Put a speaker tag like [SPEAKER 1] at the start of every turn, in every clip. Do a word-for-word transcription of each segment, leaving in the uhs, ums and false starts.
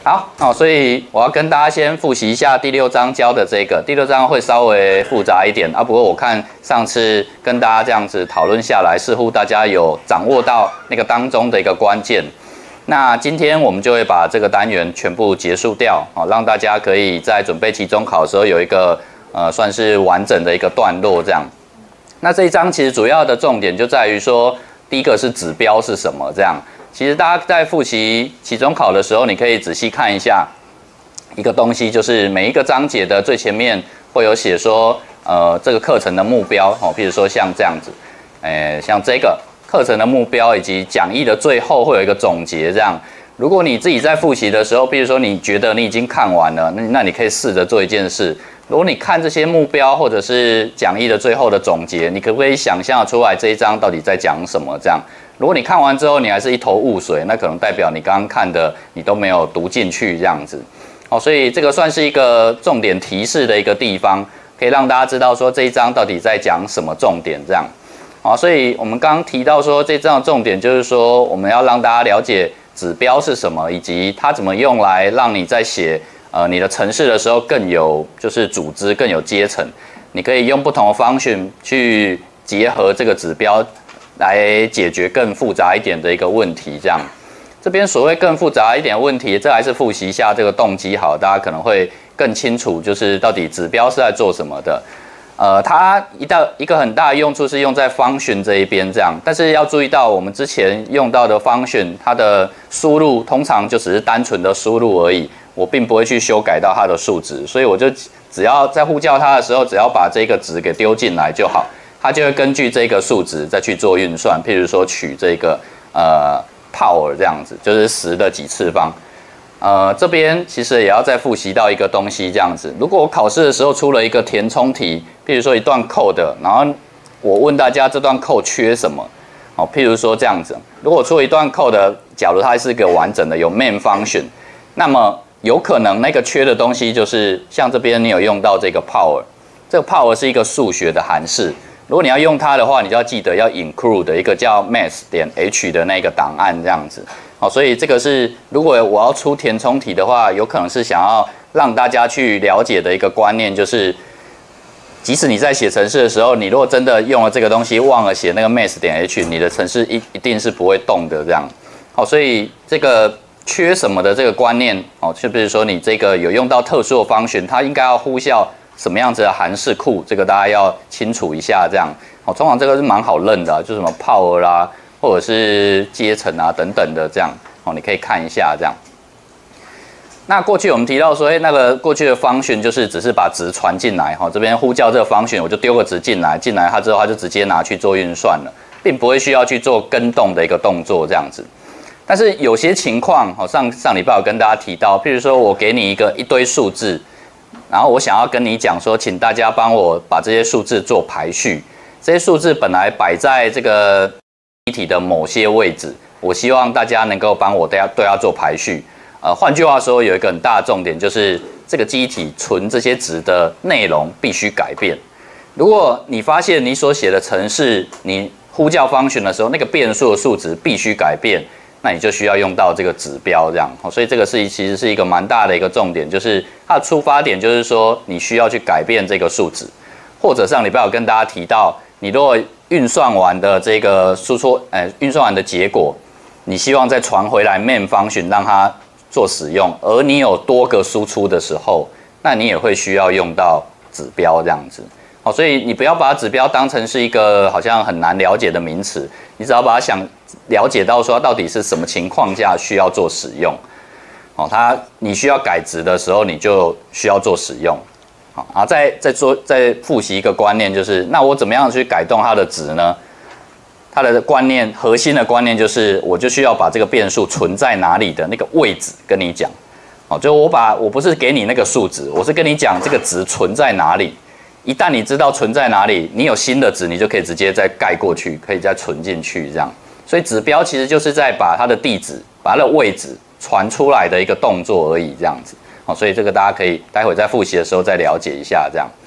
[SPEAKER 1] 好，哦，所以我要跟大家先复习一下第六章教的这个。第六章会稍微复杂一点啊，不过我看上次跟大家这样子讨论下来，似乎大家有掌握到那个当中的一个关键。那今天我们就会把这个单元全部结束掉，哦，让大家可以在准备期中考的时候有一个呃算是完整的一个段落这样。那这一章其实主要的重点就在于说，第一个是指标是什么这样。其实大家在复习期中考的时候，你可以仔细看一下一个东西，就是每一个章节的最前面会有写说，呃，这个课程的目标哦，譬如说像这样子，诶，像这个课程的目标以及讲义的最后会有一个总结这样。如果你自己在复习的时候，譬如说你觉得你已经看完了，那那你可以试着做一件事。如果你看这些目标或者是讲义的最后的总结，你可不可以想象出来这一章到底在讲什么？这样，如果你看完之后你还是一头雾水，那可能代表你刚刚看的你都没有读进去这样子。哦，所以这个算是一个重点提示的一个地方，可以让大家知道说这一章到底在讲什么重点这样。好，所以我们刚刚提到说这章的重点就是说我们要让大家了解指标是什么，以及它怎么用来让你在写呃你的程式的时候更有就是组织更有阶层。你可以用不同的function去结合这个指标来解决更复杂一点的一个问题这样。这边所谓更复杂一点的问题，这还是复习一下这个动机好，大家可能会更清楚就是到底指标是在做什么的。呃，它一大一个很大的用处是用在 function 这一边这样，但是要注意到我们之前用到的 function， 它的输入通常就只是单纯的输入而已，我并不会去修改到它的数值，所以我就只要在呼叫它的时候，只要把这个值给丢进来就好，它就会根据这个数值再去做运算，譬如说取这个呃 power 这样子，就是十的几次方。呃，这边其实也要再复习到一个东西，这样子。如果我考试的时候出了一个填充题，譬如说一段 code， 然后我问大家这段 code 缺什么，哦，譬如说这样子，如果出了一段 code， 假如它是一个完整的有 main function， 那么有可能那个缺的东西就是像这边你有用到这个 power， 这个 power 是一个数学的函式。如果你要用它的话，你就要记得要 include 一个叫 math 点 h 的那个档案这样子。好，所以这个是如果我要出填充题的话，有可能是想要让大家去了解的一个观念，就是即使你在写程式的时候，你如果真的用了这个东西，忘了写那个 math 点 h， 你的程式一一定是不会动的这样。好，所以这个缺什么的这个观念，哦，就比如说你这个有用到特殊的function，它应该要呼叫什么样子的函式库，这个大家要清楚一下这样。好，通常这个是蛮好认的，就什么 power 啦，或者是阶层啊等等的这样，哦，你可以看一下这样。那过去我们提到说，哎，那个过去的function就是只是把值传进来，哈，这边呼叫这个function，我就丢个值进来，进来它之后它就直接拿去做运算了，并不会需要去做更动的一个动作这样子。但是有些情况，好，上上礼拜有跟大家提到，譬如说我给你一个一堆数字，然后我想要跟你讲说，请大家帮我把这些数字做排序，这些数字本来摆在这个记忆体的某些位置，我希望大家能够帮我对它对它做排序。呃，换句话说，有一个很大的重点就是这个记忆体存这些值的内容必须改变。如果你发现你所写的程式，你呼叫 function 的时候，那个变数的数值必须改变，那你就需要用到这个指标这样。所以这个是其实是一个蛮大的一个重点，就是它的出发点就是说你需要去改变这个数值，或者上礼拜有跟大家提到，你如果运算完的这个输出，呃，运算完的结果，你希望再传回来 main function 让它做使用，而你有多个输出的时候，那你也会需要用到指标这样子。好，所以你不要把指标当成是一个好像很难了解的名词，你只要把它想了解到说到底是什么情况下需要做使用。好，它你需要改值的时候，你就需要做使用。好，然后再再做再复习一个观念，就是那我怎么样去改动它的值呢？它的观念核心的观念就是，我就需要把这个变数存在哪里的那个位置跟你讲。好，就我把我不是给你那个数值，我是跟你讲这个值存在哪里。一旦你知道存在哪里，你有新的值，你就可以直接再盖过去，可以再存进去这样。所以指标其实就是在把它的地址、把它的位置传出来的一个动作而已，这样子。好，所以这个大家可以待会在复习的时候再了解一下这样。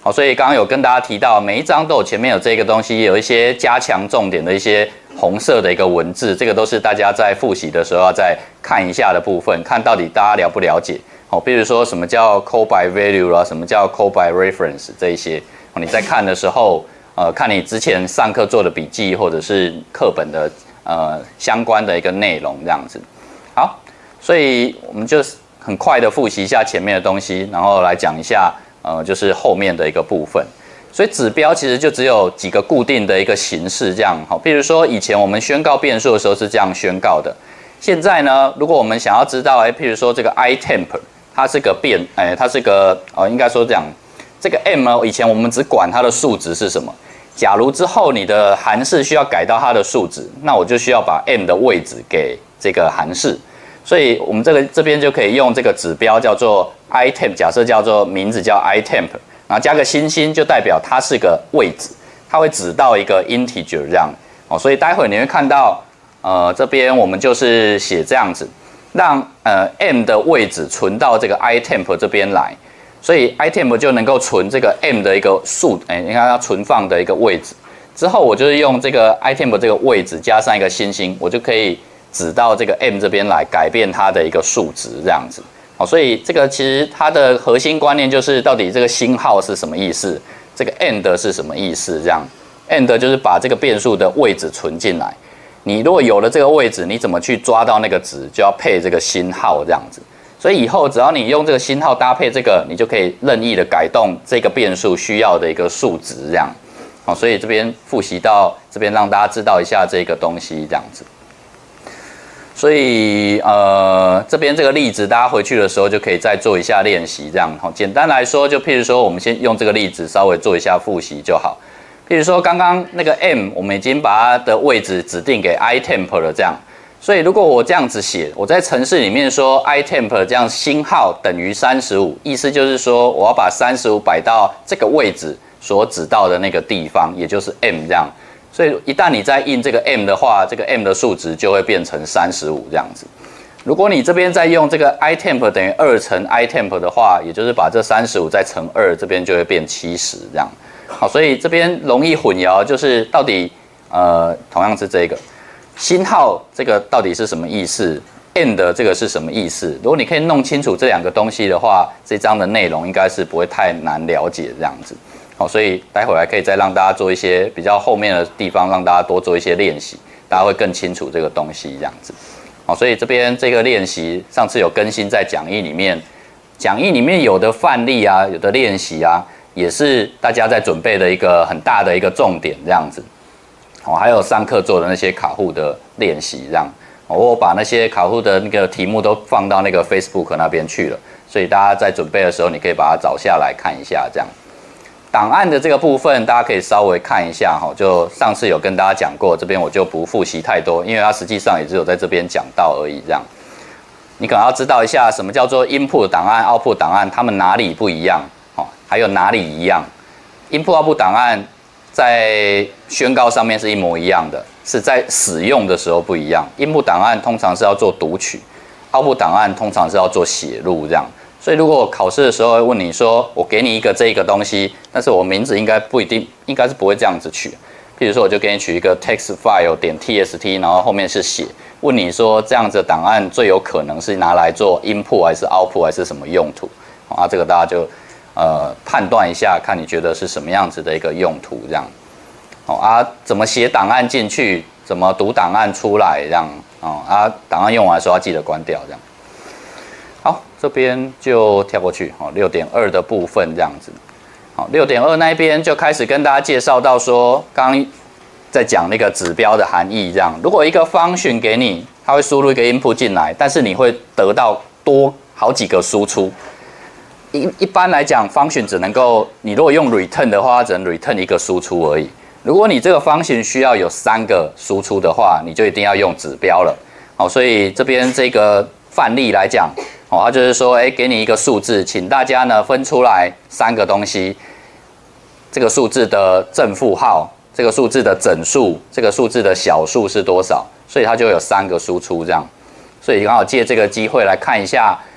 [SPEAKER 1] 好，所以刚刚有跟大家提到，每一张都有前面有这个东西，有一些加强重点的一些红色的一个文字，这个都是大家在复习的时候要再看一下的部分，看到底大家了不了解。好，比如说什么叫 call by value 啦，什么叫 call by reference 这一些，你在看的时候，呃，看你之前上课做的笔记或者是课本的呃相关的一个内容这样子。好，所以我们就很快的复习一下前面的东西，然后来讲一下。呃，就是后面的一个部分，所以指标其实就只有几个固定的一个形式，这样好。比如说以前我们宣告变数的时候是这样宣告的，现在呢，如果我们想要知道，哎，譬如说这个 iTemp， 它是个变，哎，它是个呃，应该说这样，这个 m 呢，以前我们只管它的数值是什么。假如之后你的函式需要改到它的数值，那我就需要把 m 的位置给这个函式。所以我们这个这边就可以用这个指标叫做 iTemp， 假设叫做名字叫 iTemp， 然后加个星星就代表它是个位置，它会指到一个 integer 这样哦。所以待会你会看到，呃，这边我们就是写这样子，让呃 m 的位置存到这个 iTemp 这边来，所以 iTemp 就能够存这个 m 的一个数，哎，你看它存放的一个位置。之后我就是用这个 iTemp 这个位置加上一个星星，我就可以。指到这个 m 这边来改变它的一个数值，这样子，好，所以这个其实它的核心观念就是到底这个星号是什么意思，这个 end 是什么意思，这样 end 就是把这个变数的位置存进来，你如果有了这个位置，你怎么去抓到那个值，就要配这个星号这样子，所以以后只要你用这个星号搭配这个，你就可以任意的改动这个变数需要的一个数值，这样，好，所以这边复习到这边让大家知道一下这个东西，这样子。所以，呃，这边这个例子，大家回去的时候就可以再做一下练习，这样哈。简单来说，就譬如说，我们先用这个例子稍微做一下复习就好。譬如说，刚刚那个 m， 我们已经把它的位置指定给 iTemp 了，这样。所以，如果我这样子写，我在程式里面说 iTemp 这样星号等于三十五，意思就是说，我要把三十五摆到这个位置所指到的那个地方，也就是 m 这样。所以一旦你在印这个 m 的话，这个 m 的数值就会变成三十五这样子。如果你这边再用这个 iTemp 等于二乘 iTemp 的话，也就是把这三十五再乘二，这边就会变七十这样。好，所以这边容易混淆，就是到底呃同样是这个星号这个到底是什么意思 ，end 这个是什么意思？如果你可以弄清楚这两个东西的话，这章的内容应该是不会太难了解这样子。好，所以待会儿还可以再让大家做一些比较后面的地方，让大家多做一些练习，大家会更清楚这个东西这样子。好，所以这边这个练习上次有更新在讲义里面，讲义里面有的范例啊，有的练习啊，也是大家在准备的一个很大的一个重点这样子。好，还有上课做的那些卡户的练习这样，我把那些卡户的那个题目都放到那个 Facebook 那边去了，所以大家在准备的时候，你可以把它找下来看一下这样。档案的这个部分，大家可以稍微看一下哈，就上次有跟大家讲过，这边我就不复习太多，因为它实际上也只有在这边讲到而已。这样，你可能要知道一下什么叫做 input 档案、output 档案，它们哪里不一样，哦，还有哪里一样。input、output 档案在宣告上面是一模一样的，是在使用的时候不一样。input 档案通常是要做读取 ，output 档案通常是要做写入这样。所以，如果我考试的时候会问你说，我给你一个这一个东西，但是我名字应该不一定，应该是不会这样子取。譬如说，我就给你取一个 text file 点 txt， 然后后面是写，问你说这样子的档案最有可能是拿来做 input 还是 output 还是什么用途？啊，这个大家就呃判断一下，看你觉得是什么样子的一个用途这样。哦啊，怎么写档案进去，怎么读档案出来这样。哦啊，档案用完的时候要记得关掉这样。好，这边就跳过去，好，六点二的部分这样子。好，六点二那一边就开始跟大家介绍到说，刚刚在讲那个指标的含义这样。如果一个 function 给你，它会输入一个 input 进来，但是你会得到多好几个输出。一一般来讲 ，function 只能够，你如果用 return 的话，它只能 return 一个输出而已。如果你这个 function 需要有三个输出的话，你就一定要用指标了。好，所以这边这个范例来讲。哦，它就是说，哎，给你一个数字，请大家呢分出来三个东西，这个数字的正负号，这个数字的整数，这个数字的小数是多少？所以它就有三个输出这样。所以刚好借这个机会来看一下，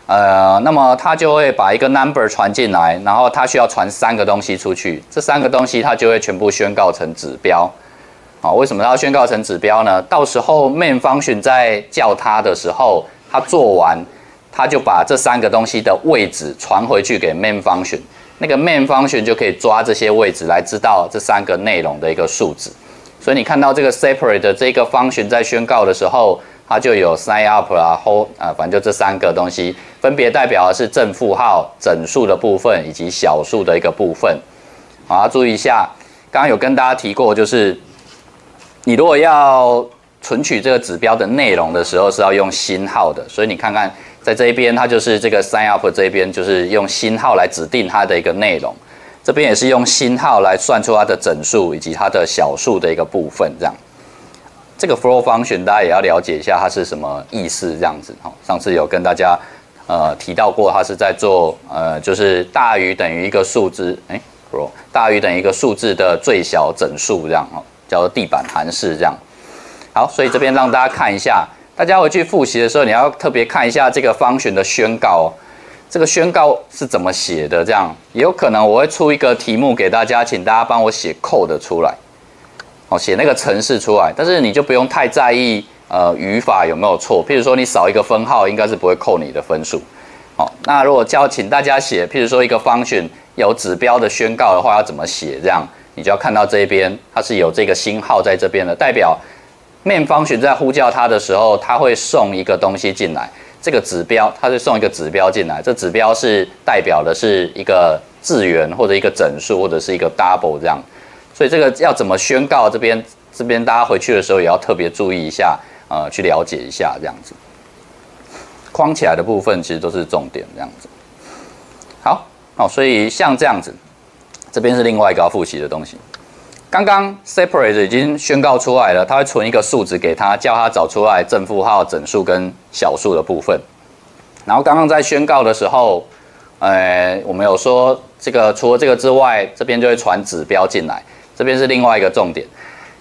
[SPEAKER 1] 呃，那么它就会把一个 number 传进来，然后它需要传三个东西出去，这三个东西它就会全部宣告成指标。好，为什么它要宣告成指标呢？到时候 main function 在叫它的时候，它做完，它就把这三个东西的位置传回去给 main function， 那个 main function 就可以抓这些位置来知道这三个内容的一个数值。所以你看到这个 separate 的这个 function 在宣告的时候，它就有 sign up 啦 ，hold 啊，反正就这三个东西，分别代表的是正负号、整数的部分以及小数的一个部分。好，注意一下，刚刚有跟大家提过，就是你如果要存取这个指标的内容的时候，是要用星号的。所以你看看，在这一边，它就是这个 sign up 这一边，就是用星号来指定它的一个内容。这边也是用星号来算出它的整数以及它的小数的一个部分，这样。这个 flow function 大家也要了解一下它是什么意思，这样子。好，上次有跟大家呃提到过，它是在做呃就是大于等于一个数字，哎 ，flow 大于等于一个数字的最小整数，这样哦，叫做地板函式这样。好，所以这边让大家看一下，大家回去复习的时候，你要特别看一下这个function的宣告哦。这个宣告是怎么写的？这样也有可能我会出一个题目给大家，请大家帮我写 code 出来，哦，写那个程式出来。但是你就不用太在意呃语法有没有错，譬如说你少一个分号，应该是不会扣你的分数。哦，那如果叫请大家写，譬如说一个 function 有指标的宣告的话，要怎么写？这样你就要看到这边它是有这个星号在这边的，代表 main function 在呼叫它的时候，它会送一个东西进来。这个指标，它就送一个指标进来，这指标是代表的是一个字元或者一个整数或者是一个 double 这样，所以这个要怎么宣告？这边这边大家回去的时候也要特别注意一下，呃，去了解一下这样子。框起来的部分其实都是重点这样子。好，哦，所以像这样子，这边是另外一个要复习的东西。刚刚 separate 已经宣告出来了，它会存一个数值给它，叫它找出来正负号、整数跟小数的部分。然后刚刚在宣告的时候，呃，我们有说这个除了这个之外，这边就会传指标进来。这边是另外一个重点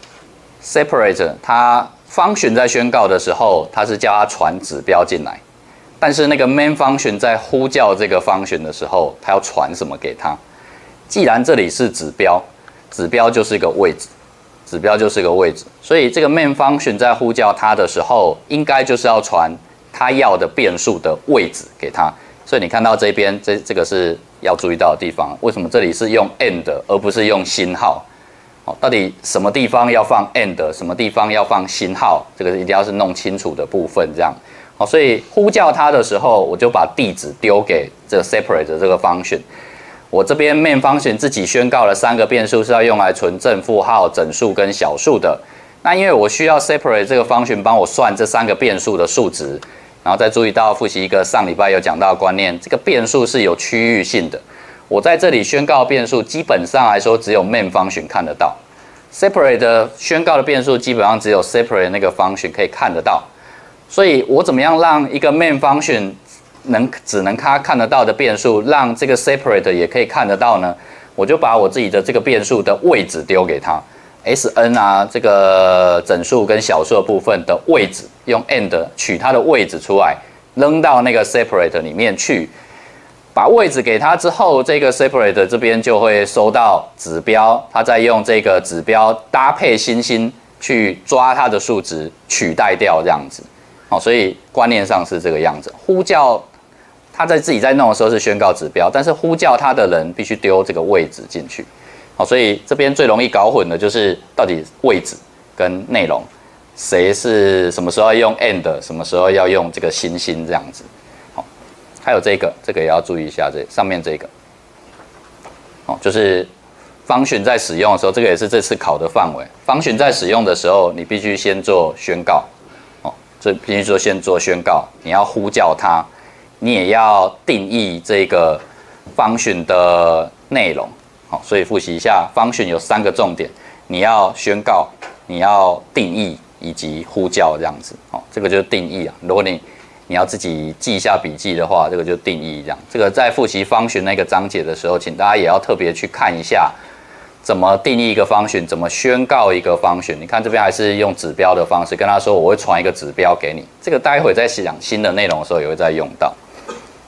[SPEAKER 1] ，separate 它 function 在宣告的时候，它是叫它传指标进来，但是那个 main function 在呼叫这个 function 的时候，它要传什么给它？既然这里是指标。指标就是一个位置，指标就是一个位置，所以这个 main function 在呼叫它的时候，应该就是要传它要的变数的位置给它。所以你看到这边，这这个是要注意到的地方。为什么这里是用 and 而不是用星号？哦，到底什么地方要放 and， 什么地方要放星号？这个一定要是弄清楚的部分，这样。哦，所以呼叫它的时候，我就把地址丢给这个 separate 的这个 function。我这边 main function 自己宣告了三个变数是要用来存正负号、整数跟小数的。那因为我需要 separate 这个 function 帮我算这三个变数的数值，然后再注意到复习一个上礼拜有讲到的观念，这个变数是有区域性的。我在这里宣告变数，基本上来说只有 main function 看得到 ，separate 的宣告的变数基本上只有 separate 那个 function 可以看得到。所以我怎么样让一个 main function能只能它看得到的变数，让这个 separate 也可以看得到呢？我就把我自己的这个变数的位置丢给它 ，Sn 啊，这个整数跟小数的部分的位置，用 and 取它的位置出来，扔到那个 separate 里面去。把位置给它之后，这个 separate 这边就会收到指标，它再用这个指标搭配星星去抓它的数值，取代掉这样子。好，所以观念上是这个样子。呼叫他在自己在弄的时候是宣告指标，但是呼叫他的人必须丢这个位置进去。好，所以这边最容易搞混的就是到底位置跟内容，谁是什么时候要用 and， 什么时候要用这个星星这样子。好，还有这个，这个也要注意一下，这上面这个，哦，就是function在使用的时候，这个也是这次考的范围。function在使用的时候，你必须先做宣告。这必须说先做宣告，你要呼叫它，你也要定义这个 function 的内容。好，所以复习一下 ，function 有三个重点，你要宣告，你要定义以及呼叫这样子。好，这个就是定义啊。如果你你要自己记一下笔记的话，这个就定义这样。这个在复习 function 那个章节的时候，请大家也要特别去看一下。怎么定义一个function，怎么宣告一个function？你看这边还是用指标的方式跟他说，我会传一个指标给你。这个待会在讲新的内容的时候也会再用到。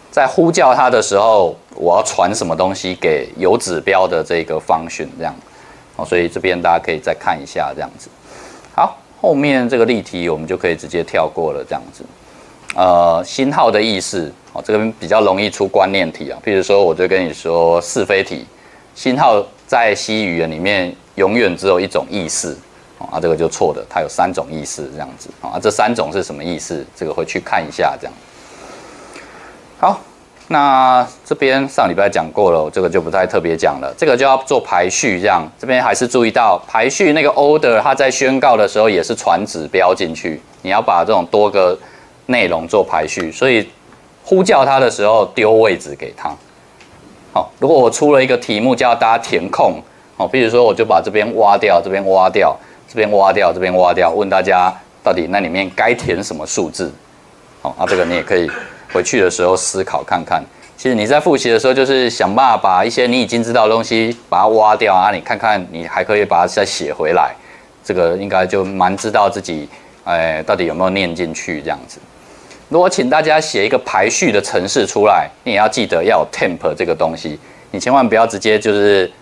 [SPEAKER 1] 在呼叫它的时候，我要传什么东西给有指标的这个function这样。哦，所以这边大家可以再看一下这样子。好，后面这个例题我们就可以直接跳过了这样子。呃，星号的意思，哦，这个比较容易出观念题啊。譬如说，我就跟你说是非题，星号在西语言里面永远只有一种意思，哦，啊，这个就错的，它有三种意思这样子。啊，这三种是什么意思？这个会去看一下这样。好。那这边上礼拜讲过了，这个就不太特别讲了。这个就要做排序，这样这边还是注意到排序那个 order， 它在宣告的时候也是传指标进去，你要把这种多个内容做排序，所以呼叫它的时候丢位置给它。好，如果我出了一个题目叫大家填空，哦，比如说我就把这边挖掉，这边挖掉，这边挖掉，这边挖掉，问大家到底那里面该填什么数字？好，那这个你也可以。回去的时候思考看看，其实你在复习的时候，就是想办法把一些你已经知道的东西把它挖掉啊，你看看你还可以把它再写回来，这个应该就蛮知道自己，哎，到底有没有念进去这样子。如果请大家写一个排序的程式出来，你也要记得要有 temp 这个东西，你千万不要直接就是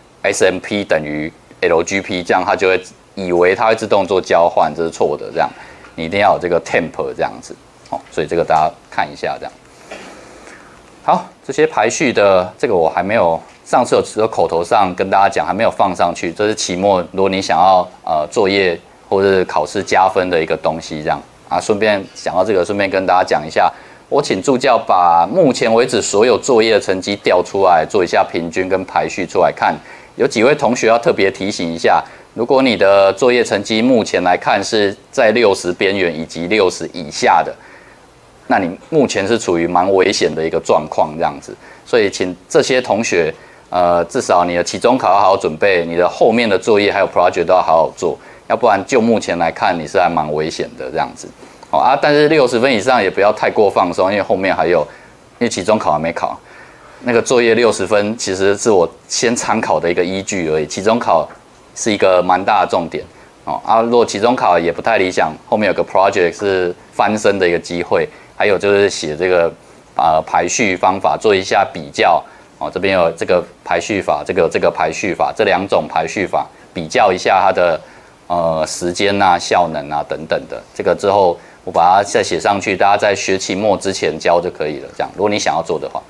[SPEAKER 1] S M P 等于 L G P， 这样它就会以为它会自动做交换，这是错的，这样你一定要有这个 temp 这样子。哦，所以这个大家看一下，这样。好，这些排序的这个我还没有，上次有只有口头上跟大家讲，还没有放上去。这是期末，如果你想要呃作业或者是考试加分的一个东西，这样啊。顺便想到这个，顺便跟大家讲一下，我请助教把目前为止所有作业的成绩调出来，做一下平均跟排序出来看。有几位同学要特别提醒一下，如果你的作业成绩目前来看是在六十边缘以及六十以下的。那你目前是处于蛮危险的一个状况，这样子，所以请这些同学，呃，至少你的期中考要好好准备，你的后面的作业还有 project 都要好好做，要不然就目前来看，你是还蛮危险的这样子。好啊，但是六十分以上也不要太过放松，因为后面还有，因为期中考还没考，那个作业六十分其实是我先参考的一个依据而已，期中考是一个蛮大的重点。哦啊，如果期中考也不太理想，后面有个 project 是翻身的一个机会。还有就是写这个呃排序方法，做一下比较哦。这边有这个排序法，这个这个排序法，这两种排序法比较一下它的呃时间啊、效能啊等等的。这个之后我把它再写上去，大家在学期末之前交就可以了。这样，如果你想要做的话，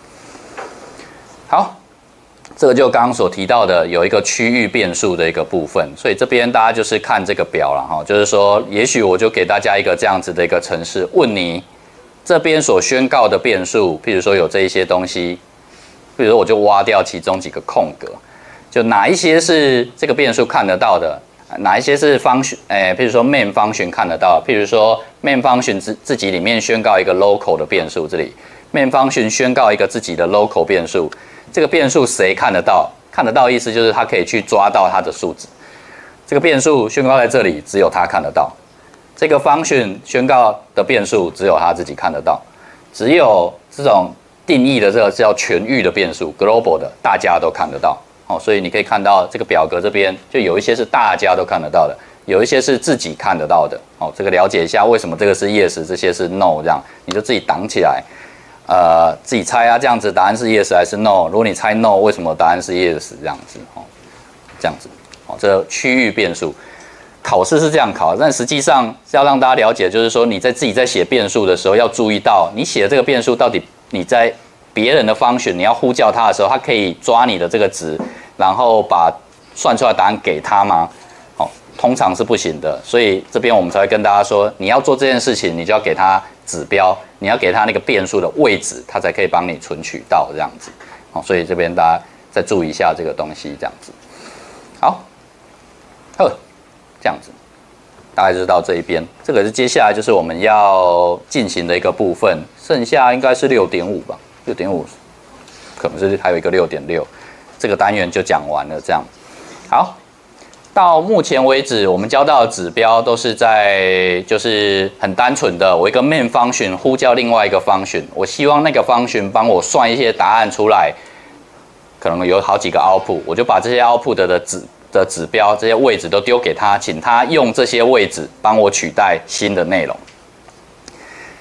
[SPEAKER 1] 好，这个就刚刚所提到的有一个区域变数的一个部分，所以这边大家就是看这个表了哈，就是说，也许我就给大家一个这样子的一个程式，问你。这边所宣告的变数，譬如说有这一些东西，譬如说我就挖掉其中几个空格，就哪一些是这个变数看得到的，哪一些是function，诶，譬如说 main function 看得到，譬如说 main function 自自己里面宣告一个 local 的变数，这里 main function 宣告一个自己的 local 变数，这个变数谁看得到？看得到意思就是它可以去抓到它的数值，这个变数宣告在这里，只有它看得到。这个 function 宣告的变数只有他自己看得到，只有这种定义的这个叫全域的变数 global 的，大家都看得到。哦，所以你可以看到这个表格这边就有一些是大家都看得到的，有一些是自己看得到的。哦，这个了解一下为什么这个是 yes， 这些是 no， 这样你就自己挡起来，呃，自己猜啊，这样子答案是 yes 还是 no？ 如果你猜 no， 为什么答案是 yes？ 这样子，哦，这样子，哦，这个区域变数。考试是这样考，但实际上是要让大家了解，就是说你在自己在写变数的时候，要注意到你写的这个变数到底你在别人的function你要呼叫它的时候，它可以抓你的这个值，然后把算出来的答案给他吗？哦，通常是不行的，所以这边我们才会跟大家说，你要做这件事情，你就要给它指标，你要给它那个变数的位置，它才可以帮你存取到这样子。哦，所以这边大家再注意一下这个东西，这样子。好，呵。这样子，大概就是到这一边。这个是接下来就是我们要进行的一个部分，剩下应该是六点五吧，六点五，可能是还有一个六点六，这个单元就讲完了。这样，好，到目前为止，我们教到的指标都是在就是很单纯的，我一个 main function 呼叫另外一个 function， 我希望那个 function 帮我算一些答案出来，可能有好几个 output， 我就把这些 output 的指的指标这些位置都丢给他，请他用这些位置帮我取代新的内容。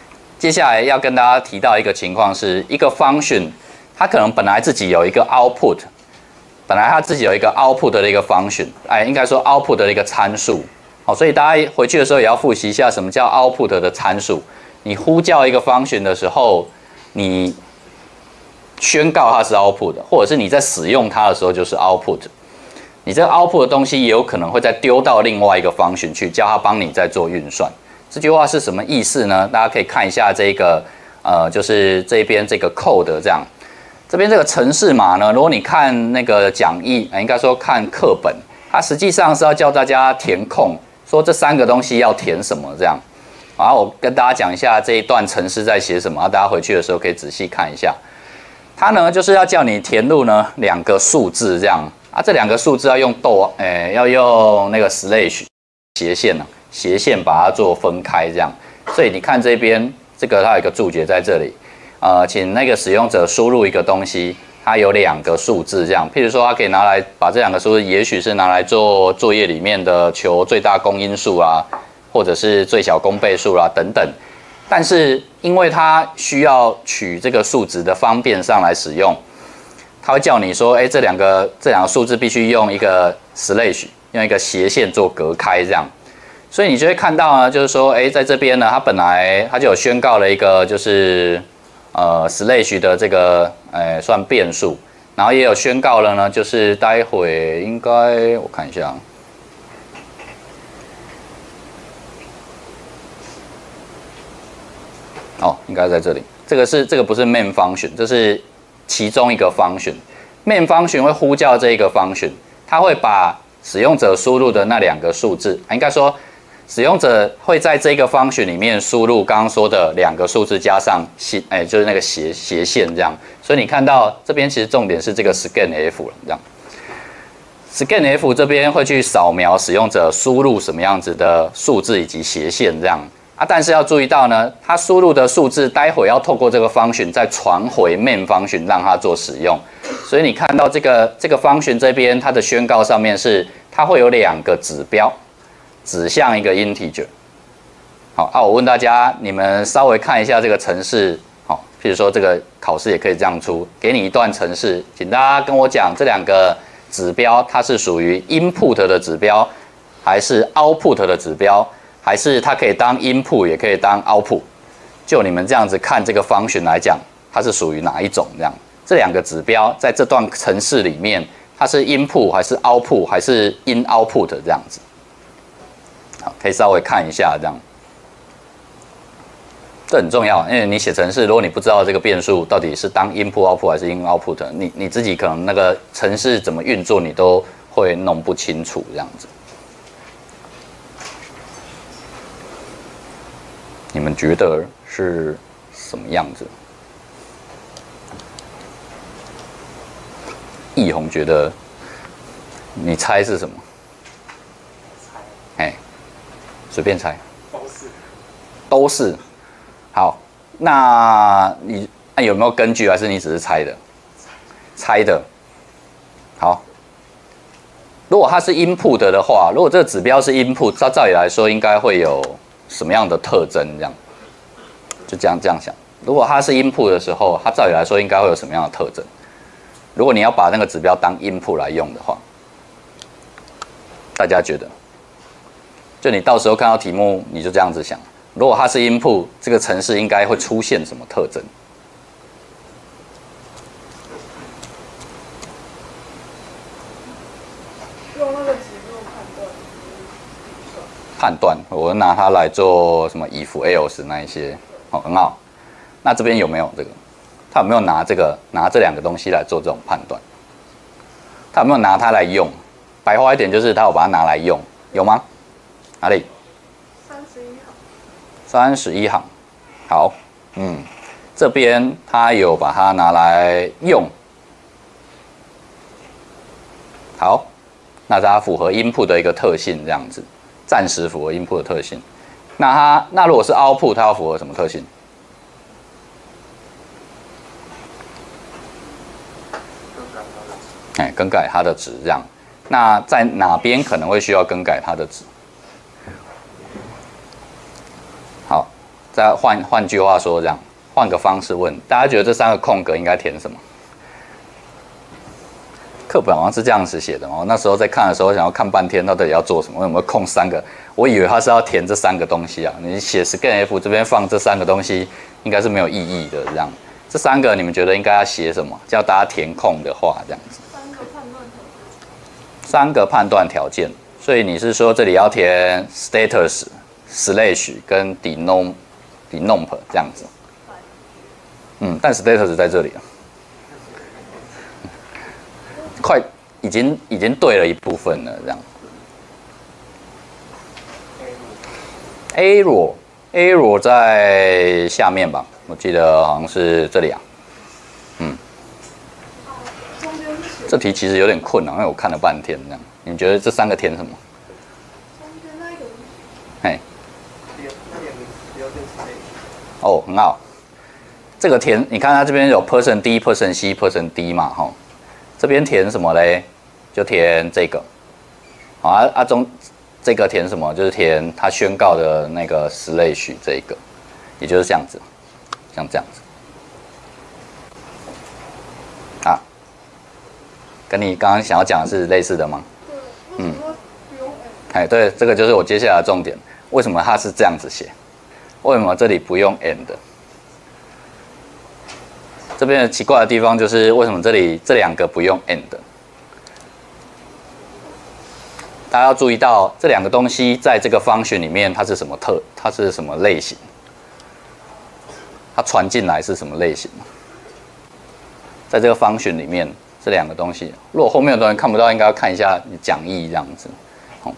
[SPEAKER 1] 接下来要跟大家提到一个情况是，一个 function 它可能本来自己有一个 output， 本来它自己有一个 output 的一个 function， 哎，应该说 output 的一个参数。好，所以大家回去的时候也要复习一下什么叫 output 的参数。你呼叫一个 function 的时候，你宣告它是 output， 或者是你在使用它的时候就是 output。你这个 output 的东西也有可能会再丢到另外一个 function 去，叫它帮你再做运算。这句话是什么意思呢？大家可以看一下这个，呃，就是这边这个 code 这样。这边这个程式码呢，如果你看那个讲义，应该说看课本，它实际上是要教大家填空，说这三个东西要填什么这样。然后我跟大家讲一下这一段程式在写什么，大家回去的时候可以仔细看一下。它呢就是要叫你填入呢两个数字这样啊，这两个数字要用逗，诶，要用那个 slash 斜线呢。斜线把它做分开，这样，所以你看这边这个它有一个注解在这里，呃，请那个使用者输入一个东西，它有两个数字，这样，譬如说它可以拿来把这两个数字，也许是拿来做作业里面的求最大公因数啊，或者是最小公倍数啦、啊、等等，但是因为它需要取这个数值的方便上来使用，它会叫你说，哎，这两个这两个数字必须用一个 slash， 用一个斜线做隔开，这样。所以你就会看到呢，就是说，哎，在这边呢，它本来它就有宣告了一个就是呃 slash 的这个呃算变数，然后也有宣告了呢，就是待会应该我看一下，哦，应该在这里，这个是这个不是 main function， 这是其中一个 function。main function 会呼叫这一个 function， 它会把使用者输入的那两个数字，应该说。使用者会在这个 function 里面输入刚刚说的两个数字加上斜，哎，就是那个斜斜线这样。所以你看到这边其实重点是这个 scanf 了，这样。scanf 这边会去扫描使用者输入什么样子的数字以及斜线这样啊，但是要注意到呢，它输入的数字待会要透过这个 function 再传回 main function 让它做使用。所以你看到这个这个 function 这边它的宣告上面是它会有两个指标。指向一个 integer， 好啊，我问大家，你们稍微看一下这个程式，好，譬如说这个考试也可以这样出，给你一段程式，请大家跟我讲这两个指标，它是属于 input 的指标，还是 output 的指标，还是它可以当 input 也可以当 output？ 就你们这样子看这个function来讲，它是属于哪一种？这样，这两个指标在这段程式里面，它是 input 还是 output 还是 in output 这样子？好，可以稍微看一下，这样，这很重要，因为你写程式，如果你不知道这个变数到底是当 input output 还是 in output， 你你自己可能那个程式怎么运作，你都会弄不清楚，这样子。你们觉得是什么样子？易宏觉得，你猜是什么？哎。随便猜，
[SPEAKER 2] 都是，
[SPEAKER 1] 都是。好，那你那有没有根据，还是你只是猜的？猜的。好，如果它是 input 的话，如果这个指标是 input， 照照理来说应该会有什么样的特征？这样，就这样这样想。如果它是 input 的时候，它照理来说应该会有什么样的特征？如果你要把那个指标当 input 来用的话，大家觉得？就你到时候看到题目，你就这样子想：如果它是 input， 这个程式应该会出现什么特征？
[SPEAKER 2] 用那个指标判断。
[SPEAKER 1] 判断，我拿它来做什么 if else 那一些，哦，很好。那这边有没有这个？他有没有拿这个拿这两个东西来做这种判断？他有没有拿它来用？白话一点就是他有把它拿来用，有吗？哪里？
[SPEAKER 2] 三十一行。
[SPEAKER 1] 三十一行，好，嗯，这边他有把它拿来用，好，那它符合 input 的一个特性，这样子，暂时符合 input 的特性。那它那如果是 output， 它要符合什么特性？哎，更改它的值，这样。那在哪边可能会需要更改它的值？好，再再换换句话说，这样换个方式问，大家觉得这三个空格应该填什么？课本好像是这样子写的哦。那时候在看的时候，想要看半天，到底要做什么？为什么会空三个？我以为他是要填这三个东西啊。你写 scanf 这边放这三个东西，应该是没有意义的。这样，这三个你们觉得应该要写什么？叫大家填空的话，这样子。
[SPEAKER 2] 三个判断条件。
[SPEAKER 1] 三个判断条件。所以你是说这里要填 status、slash 跟 denom、denomp 这样子？嗯，但 status 在这里了。快，已经已经对了一部分了，这样。error error 在下面吧，我记得好像是这里啊。嗯，这题其实有点困难，因为我看了半天这样。你们觉得这三个填什么？
[SPEAKER 2] 中间那一个。
[SPEAKER 1] 嘿。哦，很好。这个填，你看它这边有 person D、person C、person D 嘛，哈。这边填什么嘞？就填这个，好啊啊中这个填什么？就是填他宣告的那个 slash 这个，也就是这样子，像这样子，啊，跟你刚刚想要讲的是类似的吗？
[SPEAKER 2] 对，嗯，
[SPEAKER 1] 哎，对，这个就是我接下来的重点。为什么它是这样子写？为什么这里不用 and？这边的奇怪的地方就是为什么这里这两个不用 and？ 大家要注意到这两个东西在这个function里面它是什么特，它是什么类型？它传进来是什么类型？在这个function里面这两个东西，如果后面有的人看不到，应该要看一下讲义这样子。哦，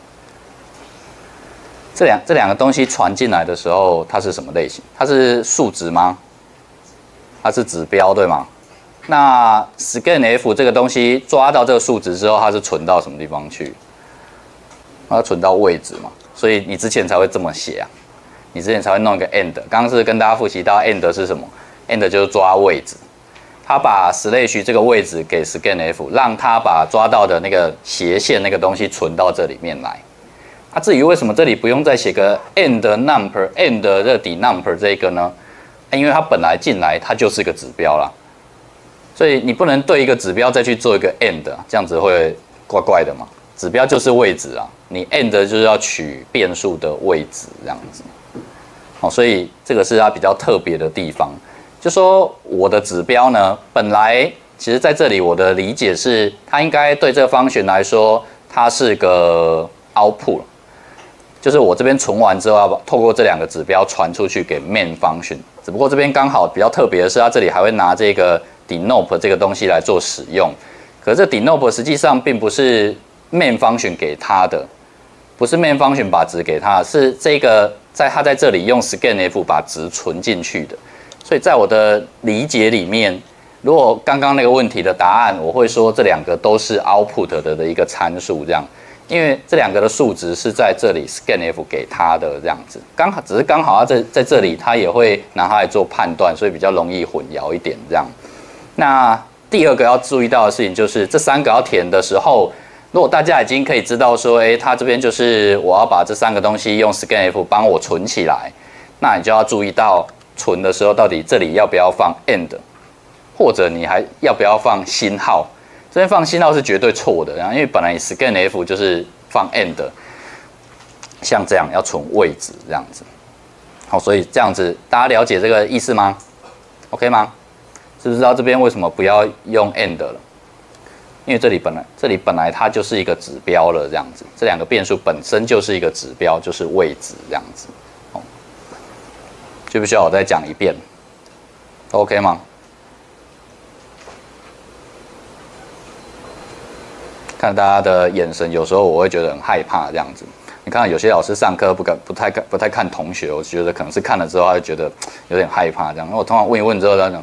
[SPEAKER 1] 这两这两个东西传进来的时候，它是什么类型？它是数值吗？它是指标对吗？那 scanf 这个东西抓到这个数值之后，它是存到什么地方去？它存到位置嘛，所以你之前才会这么写啊，你之前才会弄一个 and。刚刚是跟大家复习到 and 是什么 ？and 就是抓位置，它把 slash 这个位置给 scanf， 让它把抓到的那个斜线那个东西存到这里面来。啊，至于为什么这里不用再写个 and number、and 的底 number 这个呢？因为它本来进来它就是个指标啦，所以你不能对一个指标再去做一个 and， 这样子会怪怪的嘛。指标就是位置啊，你 and 就是要取变数的位置这样子。好，所以这个是它比较特别的地方。就说我的指标呢，本来其实在这里我的理解是，它应该对这个function来说，它是个 output。就是我这边存完之后，要透过这两个指标传出去给 main function。只不过这边刚好比较特别的是，它这里还会拿这个 denomp 这个东西来做使用。可是这 denomp 实际上并不是 main function 给它的，不是 main function 把值给它，是这个在它在这里用 scanf 把值存进去的。所以在我的理解里面，如果刚刚那个问题的答案，我会说这两个都是 output 的的一个参数这样。因为这两个的数值是在这里 scanf 给它的这样子，刚好只是刚好它在在这里，它也会拿它来做判断，所以比较容易混淆一点这样。那第二个要注意到的事情就是这三个要填的时候，如果大家已经可以知道说，哎，它这边就是我要把这三个东西用 scanf 帮我存起来，那你就要注意到存的时候到底这里要不要放 and， 或者你还要不要放星号。这边放星号是绝对错的，然后因为本来 scanf 就是放 and， 像这样要存位置这样子，好，所以这样子大家了解这个意思吗 ？OK 吗？知不知道这边为什么不要用 and 了？因为这里本来这里本来它就是一个指标了，这样子，这两个变数本身就是一个指标，就是位置这样子，哦，需不需要我再讲一遍 ？OK 吗？看大家的眼神，有时候我会觉得很害怕这样子。你看有些老师上课不敢、不太看、不太看同学，我觉得可能是看了之后，他就觉得有点害怕这样。那我通常问一问之后，他讲，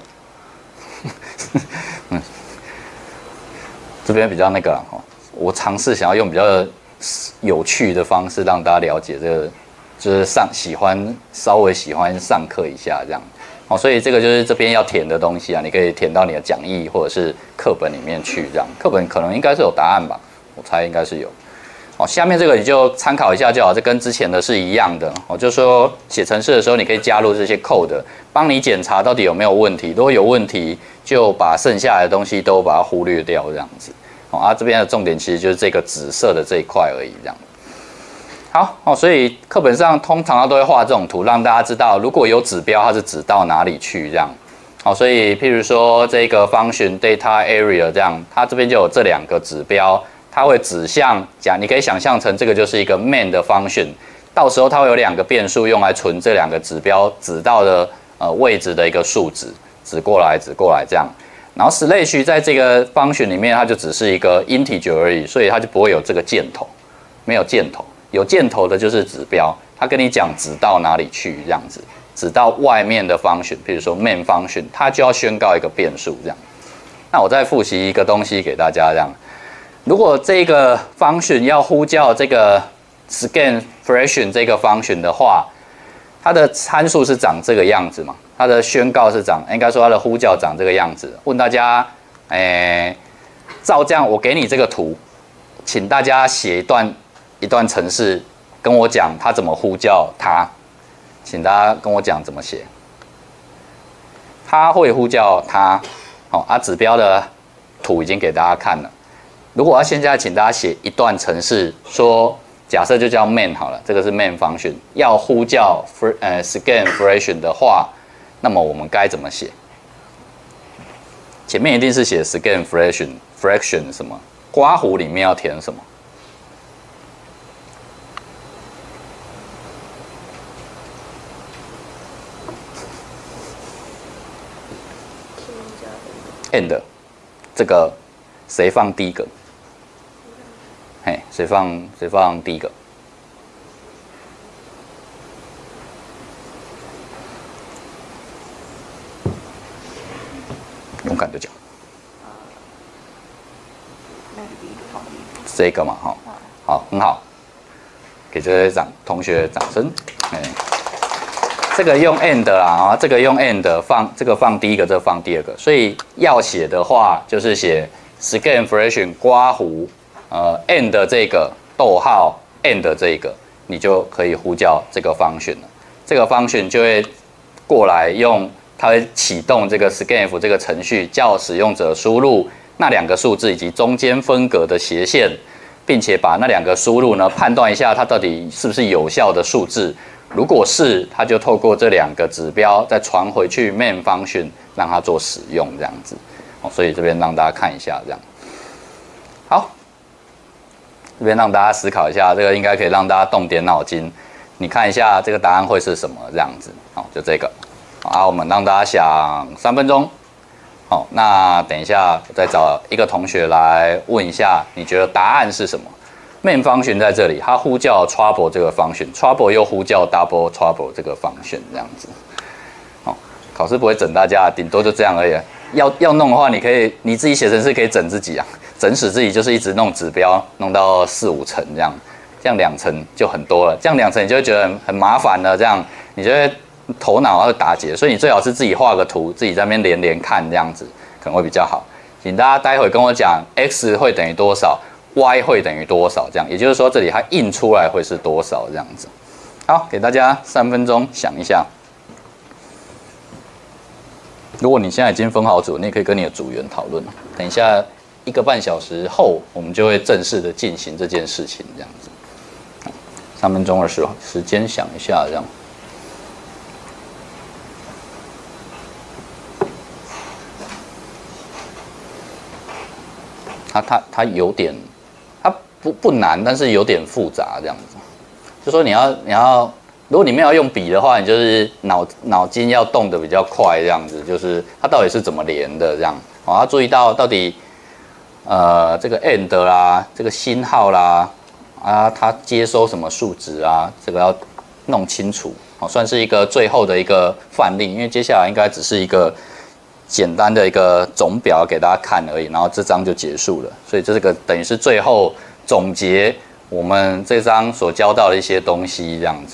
[SPEAKER 1] 嗯，这边比较那个哈，我尝试想要用比较有趣的方式让大家了解这个，就是上喜欢稍微喜欢上课一下这样。哦，所以这个就是这边要填的东西啊，你可以填到你的讲义或者是课本里面去，这样课本可能应该是有答案吧，我猜应该是有。 哦，下面这个你就参考一下就好，这跟之前的是一样的。哦，就是说写程式的时候，你可以加入这些 code， 帮你检查到底有没有问题。如果有问题，就把剩下来的东西都把它忽略掉，这样子。哦，啊，这边的重点其实就是这个紫色的这一块而已，这样。好，哦，所以课本上通常都会画这种图，让大家知道如果有指标，它是指到哪里去这样。好，所以譬如说这个 function data area 这样，它这边就有这两个指标。它会指向讲，你可以想象成这个就是一个 main 的 function， 到时候它会有两个变数用来存这两个指标指到的呃位置的一个数值，指过来指过来这样。然后 slash 在这个 function 里面，它就只是一个 integer 而已，所以它就不会有这个箭头，没有箭头，有箭头的就是指标，它跟你讲指到哪里去这样子，指到外面的 function， 比如说 main function， 它就要宣告一个变数这样。那我再复习一个东西给大家这样。如果这个 function 要呼叫这个 scan function 这个 function 的话，它的参数是长这个样子嘛？它的宣告是长，应该说它的呼叫长这个样子。问大家，诶，照这样，我给你这个图，请大家写一段一段程式，跟我讲它怎么呼叫它，请大家跟我讲怎么写。它会呼叫它，好，啊，指标的图已经给大家看了。如果要现在请大家写一段程式，说假设就叫 main 好了，这个是 main function， 要呼叫 呃 scan function 的话，那么我们该怎么写？前面一定是写 scan function fraction 什么，括弧里面要填什么？end 这个谁放第一个？嘿，谁放谁放第一个？勇敢的讲。这个嘛，哈，好，很好，给这些掌同学掌声。哎，这个用 and 啦，啊，这个用 and 放这个放第一个，这个放第二个，所以要写的话就是写 scan function 刮弧。呃 ，and 这个逗号 and 这个，你就可以呼叫这个 function 了。这个 function 就会过来用，它会启动这个 scanf 这个程序，叫使用者输入那两个数字以及中间分隔的斜线，并且把那两个输入呢判断一下它到底是不是有效的数字。如果是，它就透过这两个指标再传回去 main function， 让它做使用这样子。哦，所以这边让大家看一下这样。好。这边让大家思考一下，这个应该可以让大家动点脑筋。你看一下这个答案会是什么？这样子，好，就这个。好，我们让大家想三分钟。好，那等一下我再找一个同学来问一下，你觉得答案是什么 ？main function 在这里，它呼叫 trouble 这个 function，trouble 又呼叫 double trouble 这个 function， 这样子。好，考试不会整大家，顶多就这样而已。要要弄的话，你可以你自己写程式可以整自己啊。整死自己就是一直弄指标，弄到四五层这样，这样两层就很多了。这样两层你就会觉得很很麻烦了，这样你就会头脑会打结。所以你最好是自己画个图，自己在那边连连看，这样子可能会比较好。请大家待会跟我讲 x 会等于多少 ，y 会等于多少，这样也就是说这里它印出来会是多少这样子。好，给大家三分钟想一下。如果你现在已经分好组，你也可以跟你的组员讨论。等一下。一个半小时后，我们就会正式的进行这件事情，这样子。三分钟的时候，时间想一下，这样。它它它有点，它不不难，但是有点复杂，这样子。就说你要你要，如果你没有用笔的话，你就是脑脑筋要动得比较快，这样子。就是它到底是怎么连的，这样。好，要注意到到底。呃，这个 and 啦，这个星号啦，啊，它接收什么数值啊？这个要弄清楚，哦，算是一个最后的一个范例，因为接下来应该只是一个简单的一个总表给大家看而已，然后这章就结束了，所以这个等于是最后总结我们这章所教到的一些东西，这样子。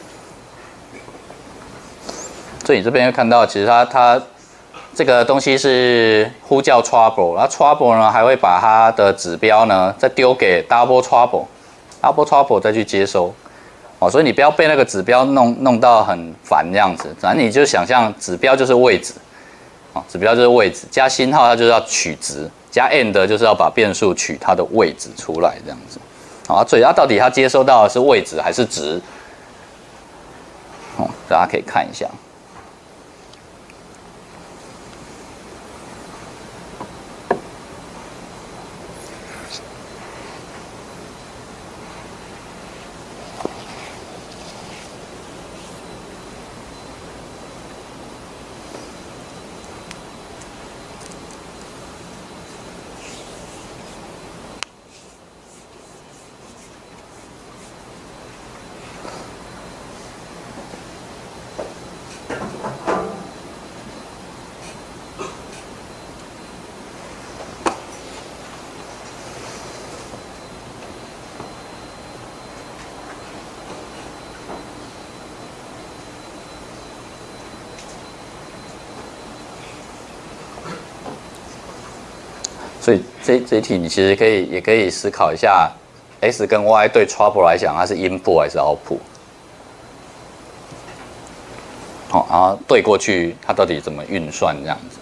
[SPEAKER 1] 所以你这边会看到，其实它它。这个东西是呼叫 trouble， 然后 trouble 呢还会把它的指标呢再丢给 double trouble， double trouble 再去接收。哦，所以你不要被那个指标弄弄到很烦这样子，反正你就想象指标就是位置，哦，指标就是位置，加星号它就是要取值，加 and 就是要把变数取它的位置出来这样子。好，所以它到底它接收到的是位置还是值？哦，大家可以看一下。所以这这一题你其实可以也可以思考一下 ，x 跟 y 对 trouble 来讲，它是 input 还是 output？ 好，然后对过去，它到底怎么运算这样子？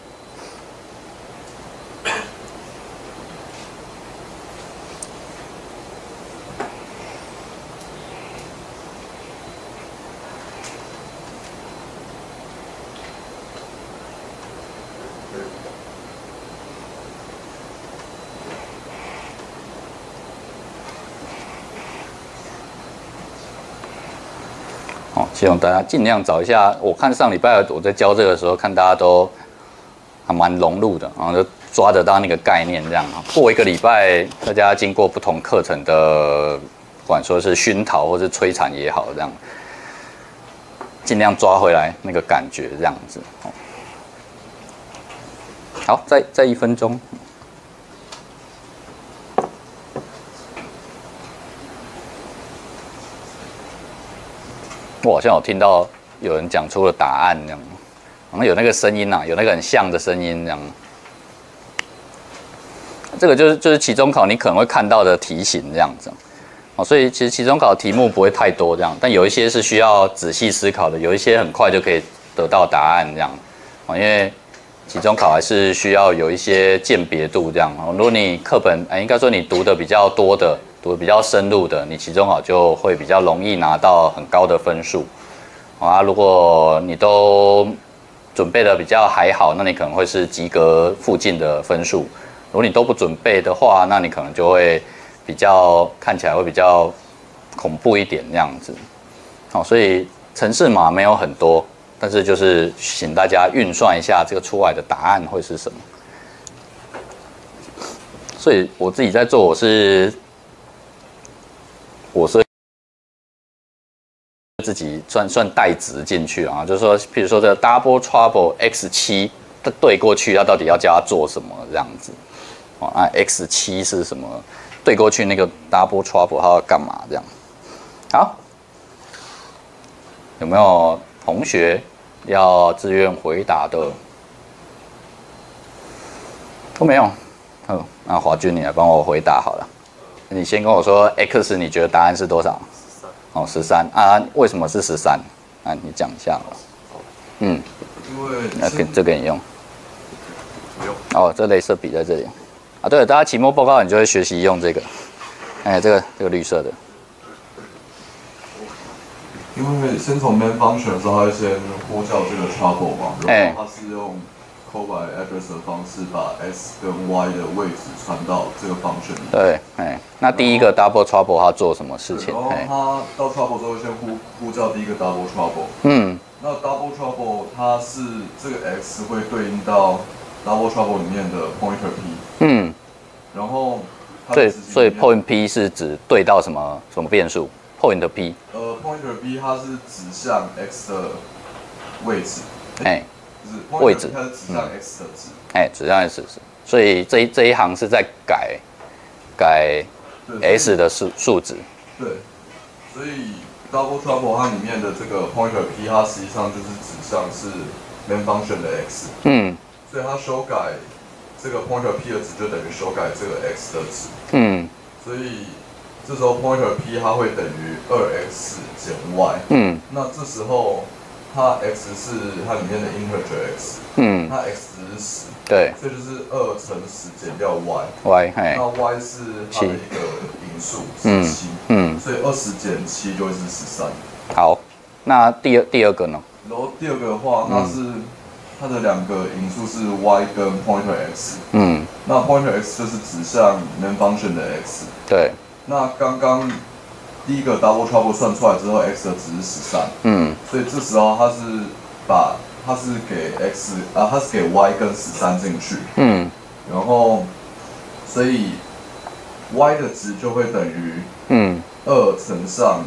[SPEAKER 1] 希望大家尽量找一下。我看上礼拜我在教这个的时候，看大家都还蛮融入的，然后就抓得到那个概念这样。过一个礼拜，大家经过不同课程的，不管说是熏陶或是摧残也好，这样尽量抓回来那个感觉这样子。好，再再一分钟。我好像有听到有人讲出了答案这样，好像有那个声音啊，有那个很像的声音这样。这个就是就是期中考你可能会看到的题型这样子，哦，所以其实期中考题目不会太多这样，但有一些是需要仔细思考的，有一些很快就可以得到答案这样，哦，因为期中考还是需要有一些鉴别度这样。哦，如果你课本哎，应该说你读的比较多的。读得比较深入的，你期中考就会比较容易拿到很高的分数啊。如果你都准备的比较还好，那你可能会是及格附近的分数。如果你都不准备的话，那你可能就会比较看起来会比较恐怖一点那样子。好，所以程式码没有很多，但是就是请大家运算一下这个出来的答案会是什么。所以我自己在做，我是。我是自己算算代值进去啊，就是说，譬如说这个 double trouble x 七，它对过去，它到底要叫它做什么这样子？哦，那 x 七是什么？对过去那个 double trouble 它要干嘛这样？好，有没有同学要自愿回答的？都没有。哦，那华君你来帮我回答好了。你先跟我说 x， 你觉得答案是多少？哦，十三啊，为什么是十三？啊，你讲一下好了。嗯，
[SPEAKER 3] 因为
[SPEAKER 1] 那给这个你用。
[SPEAKER 3] 不用。
[SPEAKER 1] 哦，这雷射笔在这里。啊，对了，大家期末报告你就会学习用这个。哎，这个这个绿色的。
[SPEAKER 3] 因为先从 main function 的时候，它会先呼叫这个 trouble 嘛，然后它是用 call by address 的方式把 x 跟 y 的位置传到这个 function 里。
[SPEAKER 1] 对，哎，那第一个 double trouble 它做什么事情？
[SPEAKER 3] 然后它到 trouble 之后先呼呼叫第一个 double trouble。
[SPEAKER 1] 嗯。
[SPEAKER 3] 那 double trouble 它是这个 x 会对应到 double trouble 里面的 pointer p。嗯。然后。
[SPEAKER 1] 所以所以 point p 是指对到什么什么变数 ？point p。
[SPEAKER 3] 呃 ，pointer p 它是指向 x 的位置。
[SPEAKER 1] 哎。
[SPEAKER 3] 就是位置，它是指向 x 的值。
[SPEAKER 1] 哎、嗯，指向 x 值，所以这一这一行是在改改 s 的数数值。
[SPEAKER 3] 对，所以 double trouble 它里面的这个 pointer p， 它实际上就是指向是 main function 的 x。嗯。所以它修改这个 pointer p 的值，就等于修改这个 x 的值。嗯。所以这时候 pointer p 它会等于二 x 减 y，
[SPEAKER 1] 嗯，
[SPEAKER 3] 那这时候它 x 是它里面的 integer x，
[SPEAKER 1] 嗯，
[SPEAKER 3] 它 x 值是十，
[SPEAKER 1] 对，
[SPEAKER 3] 所以就是二乘十减掉
[SPEAKER 1] y，y， 嘿，
[SPEAKER 3] 那 y 是它的一个因数是七，嗯，所以二十减七就会是十三。好，
[SPEAKER 1] 那第二第二个呢？
[SPEAKER 3] 然后第二个的话，那是、嗯、它的两个因数是 y 跟 pointer x， 嗯，那 pointer x 就是指向 main function 的 x，
[SPEAKER 1] 对，
[SPEAKER 3] 那刚刚第一个 double trouble 算出来之后 x 的值是十三，嗯，所以这时候它是把它是给 x 啊，它是给 y 跟十三进去，嗯，然后所以 y 的值就会等于嗯二乘上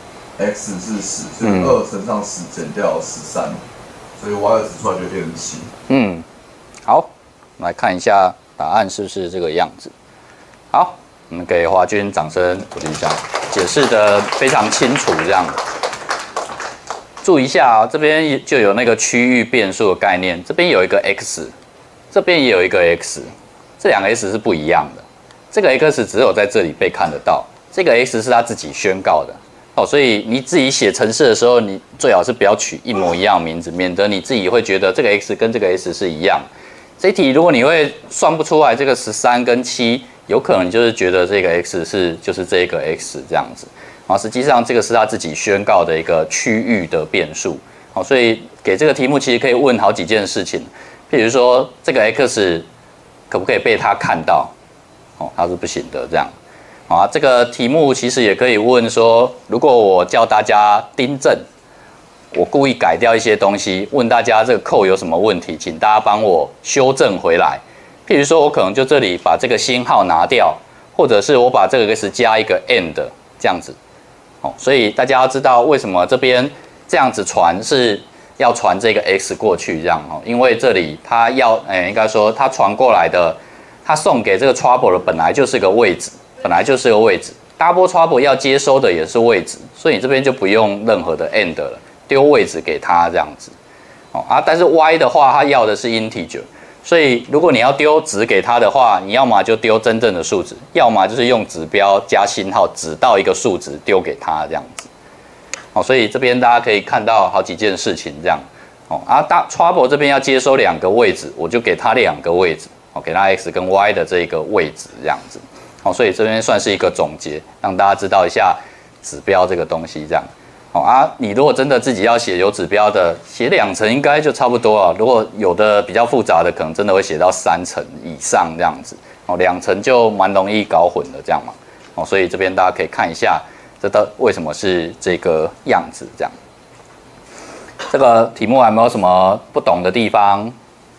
[SPEAKER 3] x 是十，所以二乘上十减掉十三，所以 y 的值出来就变成七。嗯，
[SPEAKER 1] 好，我们来看一下答案是不是这个样子。好，我们给华君掌声鼓励一下，解释的非常清楚，这样。注意一下啊，这边就有那个区域变数的概念，这边有一个 x， 这边也有一个 x， 这两个 x 是不一样的。这个 x 只有在这里被看得到，这个 x 是他自己宣告的。哦，所以你自己写程式的时候，你最好是不要取一模一样的名字，免得你自己会觉得这个 x 跟这个 s 是一样。这一题如果你会算不出来这个十三跟七，有可能就是觉得这个 x 是就是这个 x 这样子。啊，实际上这个是他自己宣告的一个区域的变数。好，所以给这个题目其实可以问好几件事情，譬如说这个 x 可不可以被他看到？哦，它是不行的这样。啊，这个题目其实也可以问说，如果我叫大家订正，我故意改掉一些东西，问大家这个扣有什么问题，请大家帮我修正回来。譬如说我可能就这里把这个星号拿掉，或者是我把这个 x 加一个 and 这样子。哦，所以大家要知道为什么这边这样子传是要传这个 x 过去这样哦，因为这里它要，哎、欸，应该说它传过来的，它送给这个 trouble 的本来就是个位置，本来就是个位置 ，double trouble 要接收的也是位置，所以你这边就不用任何的 and 了，丢位置给它这样子。哦啊，但是 y 的话，它要的是 integer。所以，如果你要丢值给他的话，你要么就丢真正的数值，要么就是用指标加星号指到一个数值丢给他这样子。哦，所以这边大家可以看到好几件事情这样。哦，啊，大 trouble 这边要接收两个位置，我就给他两个位置，哦，给他 x 跟 y 的这个位置这样子。哦，所以这边算是一个总结，让大家知道一下指标这个东西这样。哦啊，你如果真的自己要写有指标的，写两层应该就差不多了。如果有的比较复杂的，可能真的会写到三层以上这样子。哦，两层就蛮容易搞混的这样嘛。哦，所以这边大家可以看一下，这到为什么是这个样子这样。这个题目还有没有什么不懂的地方？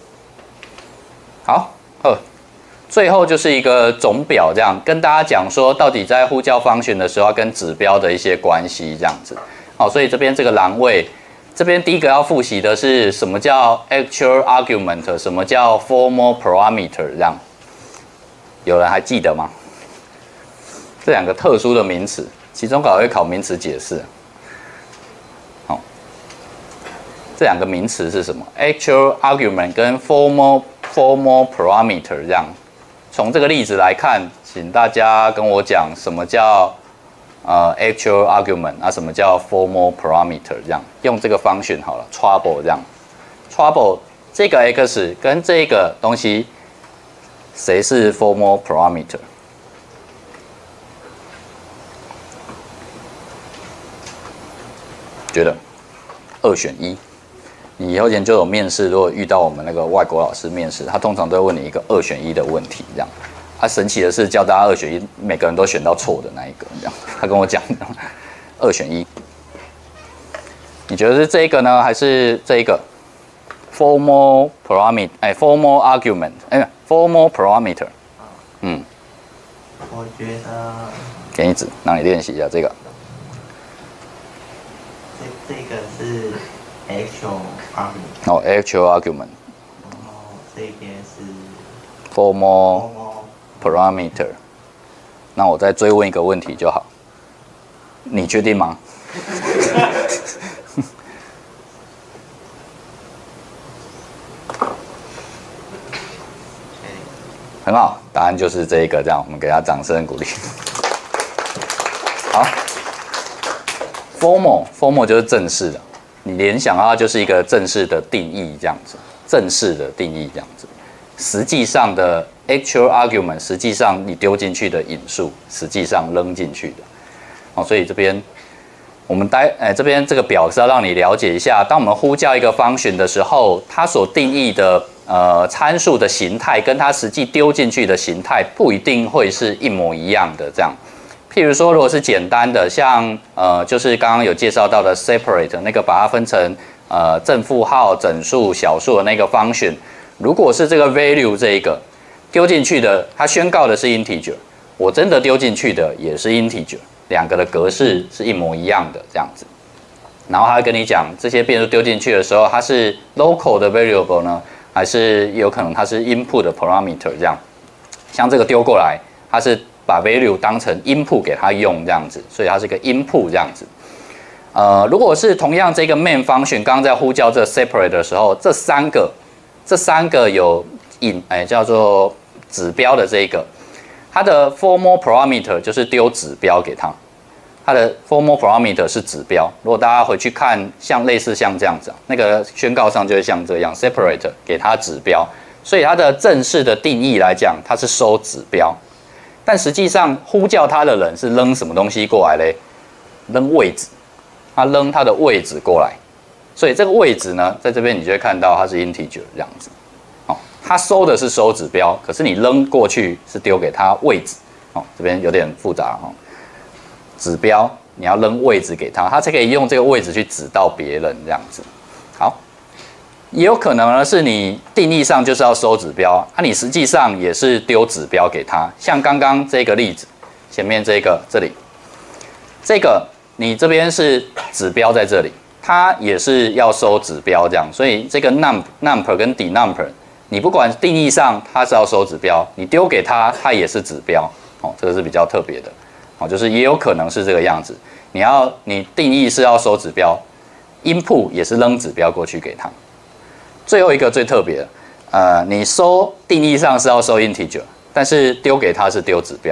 [SPEAKER 1] 好，呃，最后就是一个总表这样，跟大家讲说，到底在呼叫function的时候要跟指标的一些关系这样子。好，所以这边这个栏位，这边第一个要复习的是什么叫 actual argument， 什么叫 formal parameter， 这样，有人还记得吗？这两个特殊的名词，期中考会考名词解释。好，这两个名词是什么 ？actual argument 跟 formal formal parameter 这样。从这个例子来看，请大家跟我讲什么叫呃 actual argument 啊，什么叫 formal parameter 这样，用这个function好了 ，trouble 这样 ，trouble 这个 x 跟这个东西，谁是 formal parameter？ 觉得二选一。你以后研究有面试，如果遇到我们那个外国老师面试，他通常都会问你一个二选一的问题，这样。他神奇的是教大家二选一，每个人都选到错的那一个，这样。他跟我讲，二选一。你觉得是这一个呢，还是这一个 ？formal parameter， 哎 ，formal argument， 哎 ，formal parameter。嗯。
[SPEAKER 4] 我觉得。
[SPEAKER 1] 给你纸，让你练习一下这个。
[SPEAKER 4] 这这个是 actual argument。
[SPEAKER 1] 哦 ，actual argument。
[SPEAKER 4] 然后这边是
[SPEAKER 1] formal
[SPEAKER 4] formal
[SPEAKER 1] parameter。那我再追问一个问题就好，你确定吗？很好，答案就是这一个，这样我们给他掌声鼓励。 formal formal 就是正式的，你联想到它就是一个正式的定义这样子，正式的定义这样子。实际上的 actual argument， 实际上你丢进去的引数，实际上扔进去的。哦，所以这边我们待哎这边这个表是要让你了解一下，当我们呼叫一个 function 的时候，它所定义的呃参数的形态跟它实际丢进去的形态不一定会是一模一样的这样。譬如说，如果是简单的，像呃，就是刚刚有介绍到的 separate 那个，把它分成呃正负号、整数、小数的那个 function， 如果是这个 value 这一个丢进去的，它宣告的是 integer， 我真的丢进去的也是 integer， 两个的格式是一模一样的这样子。然后他会跟你讲，这些变数丢进去的时候，它是 local 的 variable 呢，还是有可能它是 input 的 parameter 这样。像这个丢过来，它是把 value 当成 input 给它用这样子，所以它是一个 input 这样子。呃，如果是同样这个 main function 刚刚在呼叫这 separate 的时候，这三个这三个有引哎叫做指标的这个，它的 formal parameter 就是丢指标给它，它的 formal parameter 是指标。如果大家回去看，像类似像这样子，那个宣告上就会像这样 separate 给它指标，所以它的正式的定义来讲，它是收指标。但实际上，呼叫它的人是扔什么东西过来嘞？扔位置，他扔它的位置过来，所以这个位置呢，在这边你就会看到它是 integer 这样子。哦，它收的是收指标，可是你扔过去是丢给它位置。哦，这边有点复杂哦。指标你要扔位置给它，它才可以用这个位置去指到别人这样子。好。也有可能呢，是你定义上就是要收指标，啊，你实际上也是丢指标给他。像刚刚这个例子，前面这个这里，这个你这边是指标在这里，它也是要收指标这样，所以这个 num number 跟 denumber， 你不管定义上它是要收指标，你丢给它，它也是指标。哦，这个是比较特别的。哦，就是也有可能是这个样子，你要你定义是要收指标 ，input 也是扔指标过去给它。最后一个最特别的，呃，你收定义上是要收 integer， 但是丢给它是丢指标。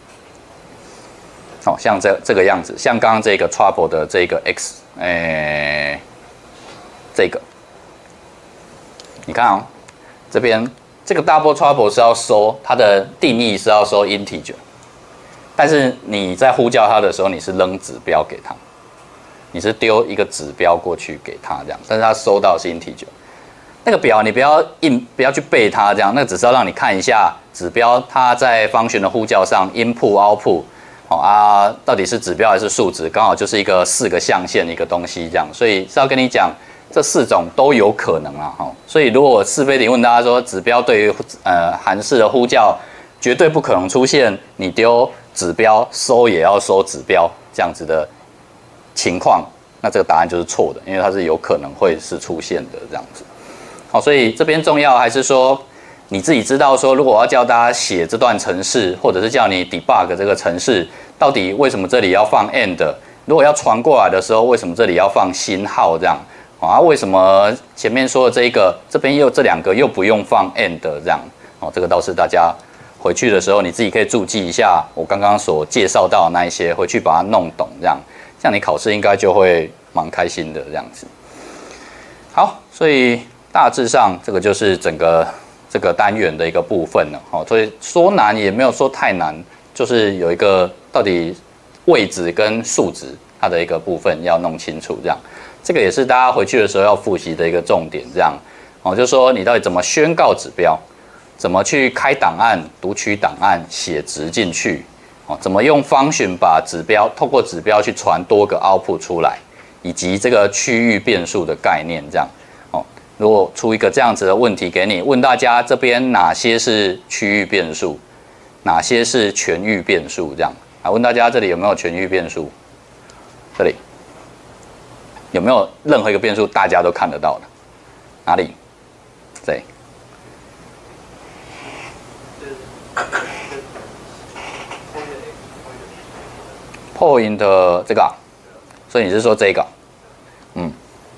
[SPEAKER 1] 好、哦，像这这个样子，像刚刚这个 trouble 的这个 x， 诶，这个，你看哦，这边这个 double trouble 是要收它的定义是要收 integer， 但是你在呼叫它的时候，你是扔指标给它，你是丢一个指标过去给它这样，但是它收到的是 integer。那个表你不要硬不要去背它，这样那个只是要让你看一下指标它在function的呼叫上 input output 哦啊到底是指标还是数值，刚好就是一个四个象限一个东西这样，所以是要跟你讲这四种都有可能啦哈、哦。所以如果是非得问大家说指标对于呃函式的呼叫绝对不可能出现你丢指标收也要收指标这样子的情况，那这个答案就是错的，因为它是有可能会是出现的这样子。好，所以这边重要还是说你自己知道说，如果我要教大家写这段程式，或者是叫你 debug 这个程式，到底为什么这里要放 and？ 如果要传过来的时候，为什么这里要放星号这样？啊，为什么前面说的这一个，这边又这两个又不用放 and 这样？哦，这个倒是大家回去的时候你自己可以注记一下，我刚刚所介绍到的那一些，回去把它弄懂这样，这样你考试应该就会蛮开心的这样子。好，所以。大致上，这个就是整个这个单元的一个部分了。哦，所以说难也没有说太难，就是有一个到底位置跟数值它的一个部分要弄清楚，这样。这个也是大家回去的时候要复习的一个重点，这样。哦，就是说你到底怎么宣告指标，怎么去开档案、读取档案、写值进去，哦，怎么用function把指标透过指标去传多个 output 出来，以及这个区域变数的概念，这样。如果出一个这样子的问题给你，问大家这边哪些是区域变数，哪些是全域变数，这样啊？问大家这里有没有全域变数？这里有没有任何一个变数大家都看得到的？哪里？这里。point 的这个、啊，所以你是说这个？嗯。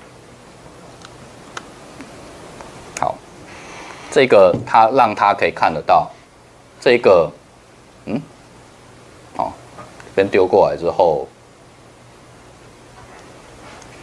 [SPEAKER 1] 这个它让它可以看得到，这个，嗯，好，这边丢过来之后，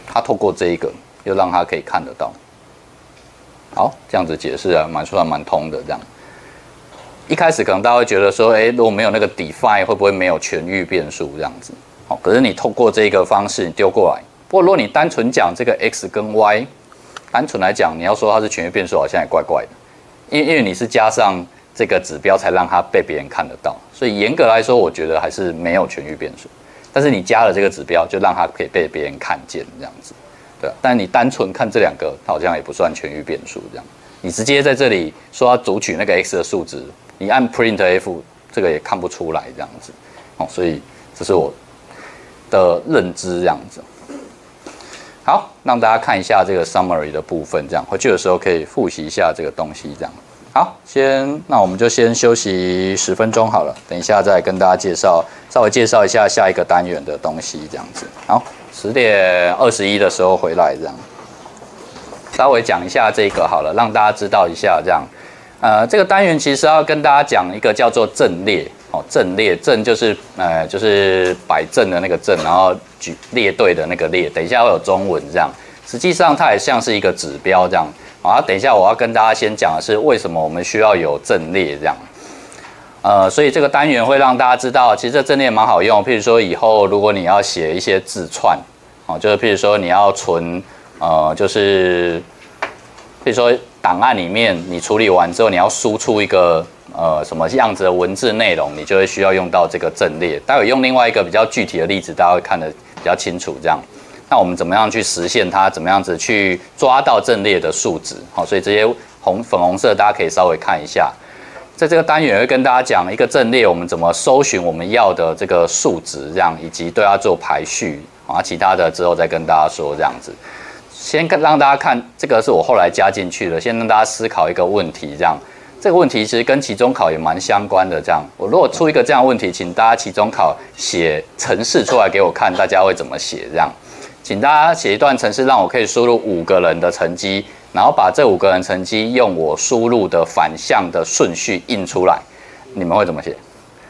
[SPEAKER 1] 它透过这一个，又让它可以看得到。好，这样子解释啊，蛮算蛮通的这样。一开始可能大家会觉得说，哎，如果没有那个 define， 会不会没有全域变数这样子？好，可是你透过这个方式你丢过来。不过如果你单纯讲这个 x 跟 y， 单纯来讲，你要说它是全域变数，好像也怪怪的，因为因为你是加上这个指标才让它被别人看得到，所以严格来说，我觉得还是没有全域变数。但是你加了这个指标，就让它可以被别人看见这样子，对。但你单纯看这两个，它好像也不算全域变数这样。你直接在这里说要读取那个 x 的数值，你按 printf， 这个也看不出来这样子，哦，所以这是我的认知这样子。好，让大家看一下这个 summary 的部分，这样回去的时候可以复习一下这个东西，这样。好，先那我们就先休息十分钟好了，等一下再跟大家介绍，稍微介绍一下下一个单元的东西，这样子。好，十点二十一的时候回来，这样。稍微讲一下这个好了，让大家知道一下这样。呃，这个单元其实要跟大家讲一个叫做阵列。哦，阵列阵就是呃就是摆阵的那个阵，然后举列队的那个列，等一下会有中文这样。实际上它也像是一个指标这样。好，等一下我要跟大家先讲的是为什么我们需要有阵列这样。呃，所以这个单元会让大家知道，其实这阵列蛮好用。譬如说以后如果你要写一些字串，哦，就是譬如说你要存呃就是譬如说档案里面你处理完之后，你要输出一个。呃，什么样子的文字内容，你就会需要用到这个阵列。待会用另外一个比较具体的例子，大家会看得比较清楚。这样，那我们怎么样去实现它？怎么样子去抓到阵列的数值？好，所以这些红粉红色大家可以稍微看一下。在这个单元会跟大家讲一个阵列，我们怎么搜寻我们要的这个数值，这样以及对它做排序。啊，其他的之后再跟大家说这样子。先让大家看，这个是我后来加进去的。先让大家思考一个问题，这样。这个问题其实跟期中考也蛮相关的。这样，我如果出一个这样的问题，请大家期中考写程式出来给我看，大家会怎么写？这样，请大家写一段程式，让我可以输入五个人的成绩，然后把这五个人成绩用我输入的反向的顺序印出来。你们会怎么写？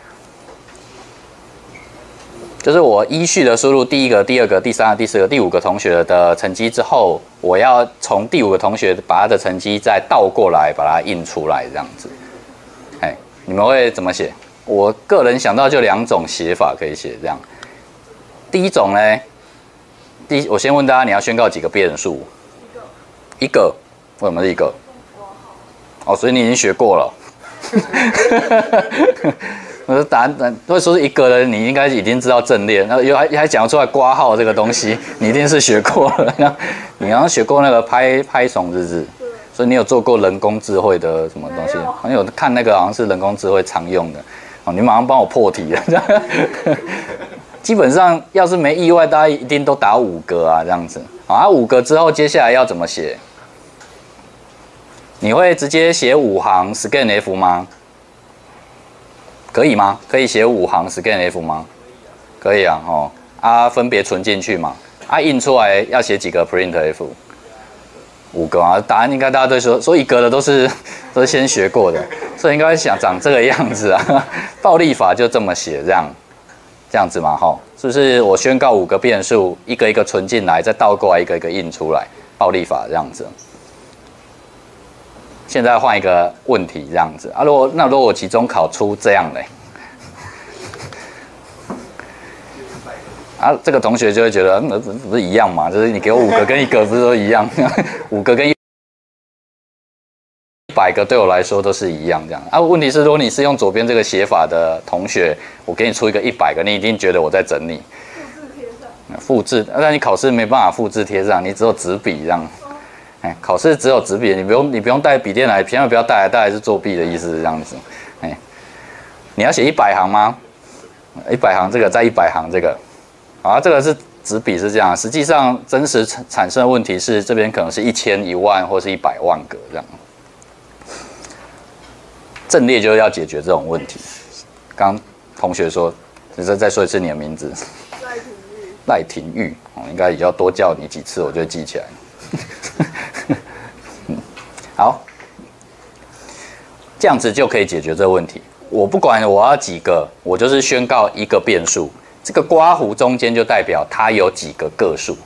[SPEAKER 1] 就是我依序的输入第一个、第二个、第三个、第四个、第五个同学的成绩之后，我要从第五个同学把他的成绩再倒过来，把它印出来，这样子。哎，你们会怎么写？我个人想到就两种写法可以写这样。第一种呢，第一我先问大家，你要宣告几个变数？一个。一个？为什么是一个？哦，所以你已经学过了。我说答案会说是一个人，你应该已经知道阵列，然后又还还讲出来括号这个东西，你一定是学过了。你好像学过那个拍拍怂日志，所以你有做过人工智慧的什么东西？好像有看那个好像是人工智慧常用的。哦，你马上帮我破题了。基本上要是没意外，大家一定都打五个啊，这样子。好啊，五个之后接下来要怎么写？你会直接写五行 scan F 吗？可以吗？可以写五行 scan F 吗？可以啊，哦，啊，分别存进去嘛，啊，印出来要写几个 print F？ 五个啊，答案应该大家都说，说一个的都是都是先学过的，所以应该想长这个样子啊。暴力法就这么写，这样这样子嘛，哈，是不是？我宣告五个变数，一个一个存进来，再倒过来一个一个印出来，暴力法这样子。现在换一个问题，这样子啊。如果那如果我期中考出这样嘞，啊，这个同学就会觉得，那不是一样嘛？就是你给我五个跟一个不是都一样？五个跟一百个对我来说都是一样这样啊。问题是，如果你是用左边这个写法的同学，我给你出一个一百个，你一定觉得我在整你。
[SPEAKER 2] 复制贴上。
[SPEAKER 1] 复制，但你考试没办法复制贴上，你只有纸笔这样。哎，考试只有纸笔，你不用你不用带笔电来，千万不要带来，带来是作弊的意思，这样子。哎，你要写一百行吗？一百行这个，再一百行这个，啊，这个是纸笔是这样，实际上真实产生的问题是这边可能是一千、一万或是一百万个这样。阵列就是要解决这种问题。刚同学说，你再再说一次你的名字。
[SPEAKER 2] 赖廷玉。
[SPEAKER 1] 赖廷玉，我应该也要多叫你几次，我就会记起来。好，这样子就可以解决这个问题。我不管我要几个，我就是宣告一个变数，这个刮弧中间就代表它有几个个数，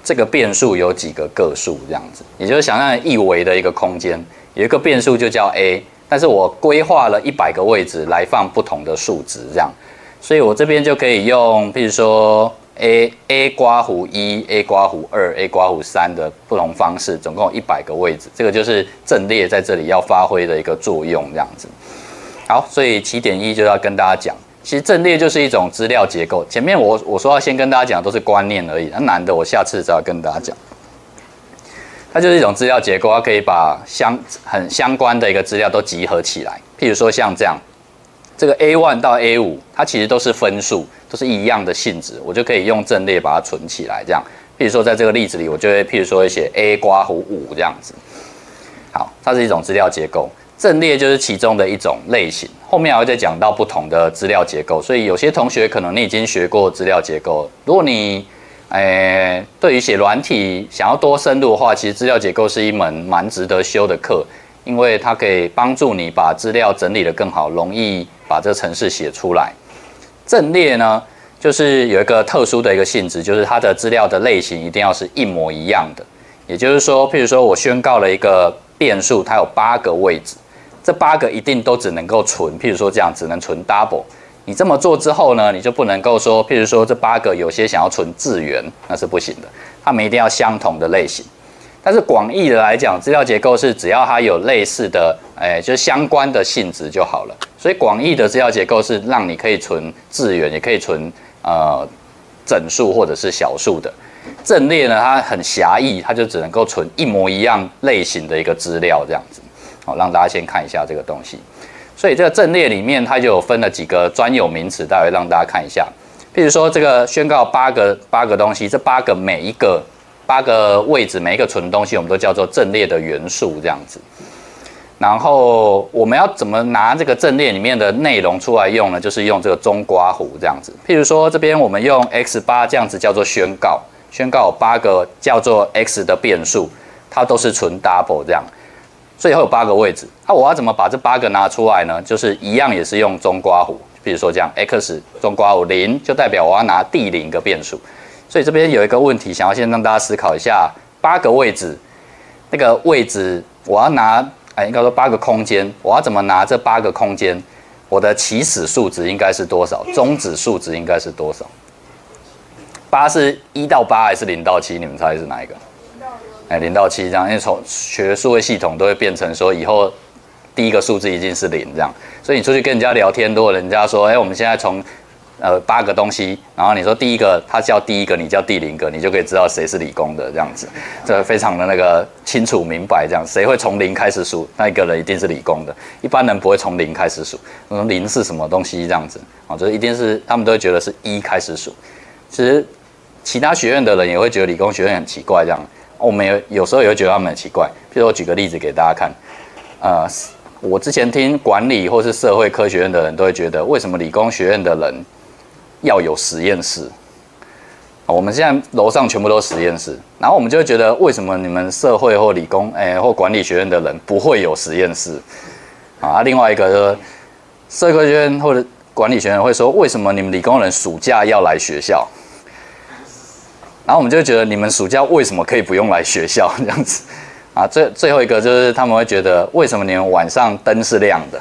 [SPEAKER 1] 这个变数有几个个数这样子，也就是想象一维的一个空间，有一个变数就叫 a， 但是我规划了一百个位置来放不同的数值这样，所以我这边就可以用，譬如说 a a 刮弧一 ，a 刮弧二 ，a 刮弧三的不同方式，总共有一百个位置，这个就是阵列在这里要发挥的一个作用这样子。好，所以起点一就要跟大家讲。其实阵列就是一种资料结构，前面我我说要先跟大家讲都是观念而已，那难的我下次再要跟大家讲。它就是一种资料结构，它可以把相很相关的一个资料都集合起来。譬如说像这样，这个 A 一 到 A 五，它其实都是分数，都是一样的性质，我就可以用阵列把它存起来。这样，譬如说在这个例子里，我就会譬如说写 A 刮弧五这样子。好，它是一种资料结构。阵列就是其中的一种类型，后面还会再讲到不同的资料结构，所以有些同学可能你已经学过资料结构，如果你，诶，对于写软体想要多深入的话，其实资料结构是一门蛮值得修的课，因为它可以帮助你把资料整理得更好，容易把这个程式写出来。阵列呢，就是有一个特殊的一个性质，就是它的资料的类型一定要是一模一样的，也就是说，譬如说我宣告了一个变数，它有八个位置。这八个一定都只能够存，譬如说这样只能存 double。你这么做之后呢，你就不能够说，譬如说这八个有些想要存字元，那是不行的。它们一定要相同的类型。但是广义的来讲，资料结构是只要它有类似的，哎，就是相关的性质就好了。所以广义的资料结构是让你可以存字元，也可以存呃整数或者是小数的。阵列呢，它很狭义，它就只能够存一模一样类型的一个资料这样子。好，让大家先看一下这个东西。所以这个阵列里面，它就有分了几个专有名词，待会让大家看一下。譬如说，这个宣告八个八个东西，这八个每一个八个位置，每一个存的东西，我们都叫做阵列的元素这样子。然后我们要怎么拿这个阵列里面的内容出来用呢？就是用这个中刮弧这样子。譬如说，这边我们用 x 八 这样子叫做宣告，宣告有八个叫做 x 的变数，它都是纯 double 这样。最后有八个位置，那、啊、我要怎么把这八个拿出来呢？就是一样也是用中刮弧，比如说这样 x 中刮弧零，就代表我要拿第零个变数。所以这边有一个问题，想要先让大家思考一下：八个位置，那个位置我要拿，哎，应该说八个空间，我要怎么拿这八个空间？我的起始数值应该是多少？终止数值应该是多少？八是一到八还是零到七？你们猜是哪一个？哎，零到七这样，因为从学数位系统都会变成说，以后第一个数字一定是零这样，所以你出去跟人家聊天，如果人家说，哎，我们现在从呃八个东西，然后你说第一个他叫第一个，你叫第零个，你就可以知道谁是理工的这样子，这非常的那个清楚明白这样，谁会从零开始数，那一个人一定是理工的，一般人不会从零开始数，嗯，零是什么东西这样子，啊，就是一定是他们都会觉得是一开始数，其实其他学院的人也会觉得理工学院很奇怪这样。我们有有时候也会觉得他们很奇怪，譬如我举个例子给大家看，呃，我之前听管理或是社会科学院的人都会觉得，为什么理工学院的人要有实验室？我们现在楼上全部都是实验室，然后我们就会觉得，为什么你们社会或理工，哎、欸，或管理学院的人不会有实验室？啊，另外一个就是社会科学院或者管理学院会说，为什么你们理工人暑假要来学校？然后我们就会觉得你们暑假为什么可以不用来学校这样子啊？最最后一个就是他们会觉得为什么你们晚上灯是亮的？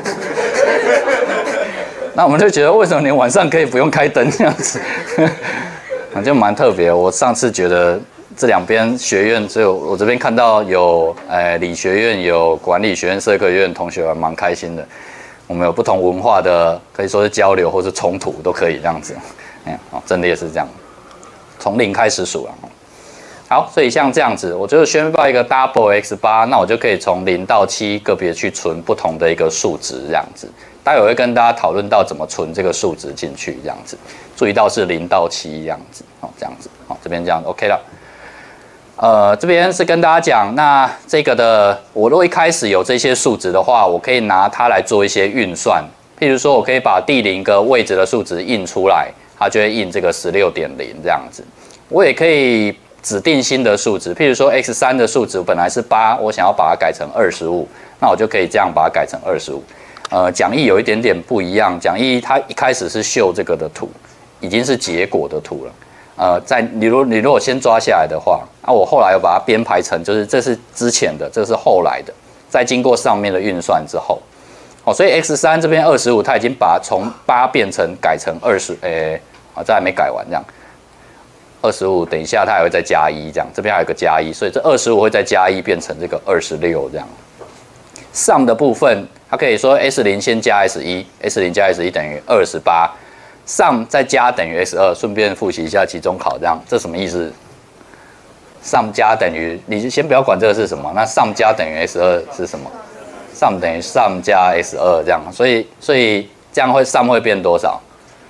[SPEAKER 1] 那我们就觉得为什么你们晚上可以不用开灯这样子？啊，就蛮特别。我上次觉得这两边学院，只有我这边看到有呃理学院、有管理学院、社科院同学还蛮开心的。我们有不同文化的，可以说是交流或是冲突都可以这样子。哎，哦，真的也是这样。从零开始数了，好，所以像这样子，我就宣报一个 double x 八，那我就可以从零到七个别去存不同的一个数值，这样子。待会会跟大家讨论到怎么存这个数值进去，这样子。注意到是零到七这样子，好，这样子，好，这边这样 OK 了。呃，这边是跟大家讲，那这个的，我如果一开始有这些数值的话，我可以拿它来做一些运算，譬如说，我可以把第零个位置的数值印出来。它就会印这个 十六点零 这样子，我也可以指定新的数值，譬如说 x 三 的数值本来是八，我想要把它改成二十五，那我就可以这样把它改成二十五。呃，讲义有一点点不一样，讲义它一开始是秀这个的图，已经是结果的图了， 呃，在你如你如果先抓下来的话，啊，我后来又把它编排成，就是这是之前的，这是后来的，再经过上面的运算之后，哦，所以 x 三 这边二十五，它已经把从八变成改成二十，诶，啊，这还没改完这样，二十五，等一下它还会再加一这样，这边还有个加一，所以这二十五会再加一变成这个二十六这样。sum 的部分，它可以说 s 零先加 s 一 ，s 零加 s 一等于二十八。sum 再加等于 s 二，顺便复习一下期中考，这样这什么意思 ？sum 加等于，你先不要管这个是什么，那 sum 加等于 s 二是什么 ？sum 等于 sum 加 s 二这样，所以所以这样会 sum 会变多少？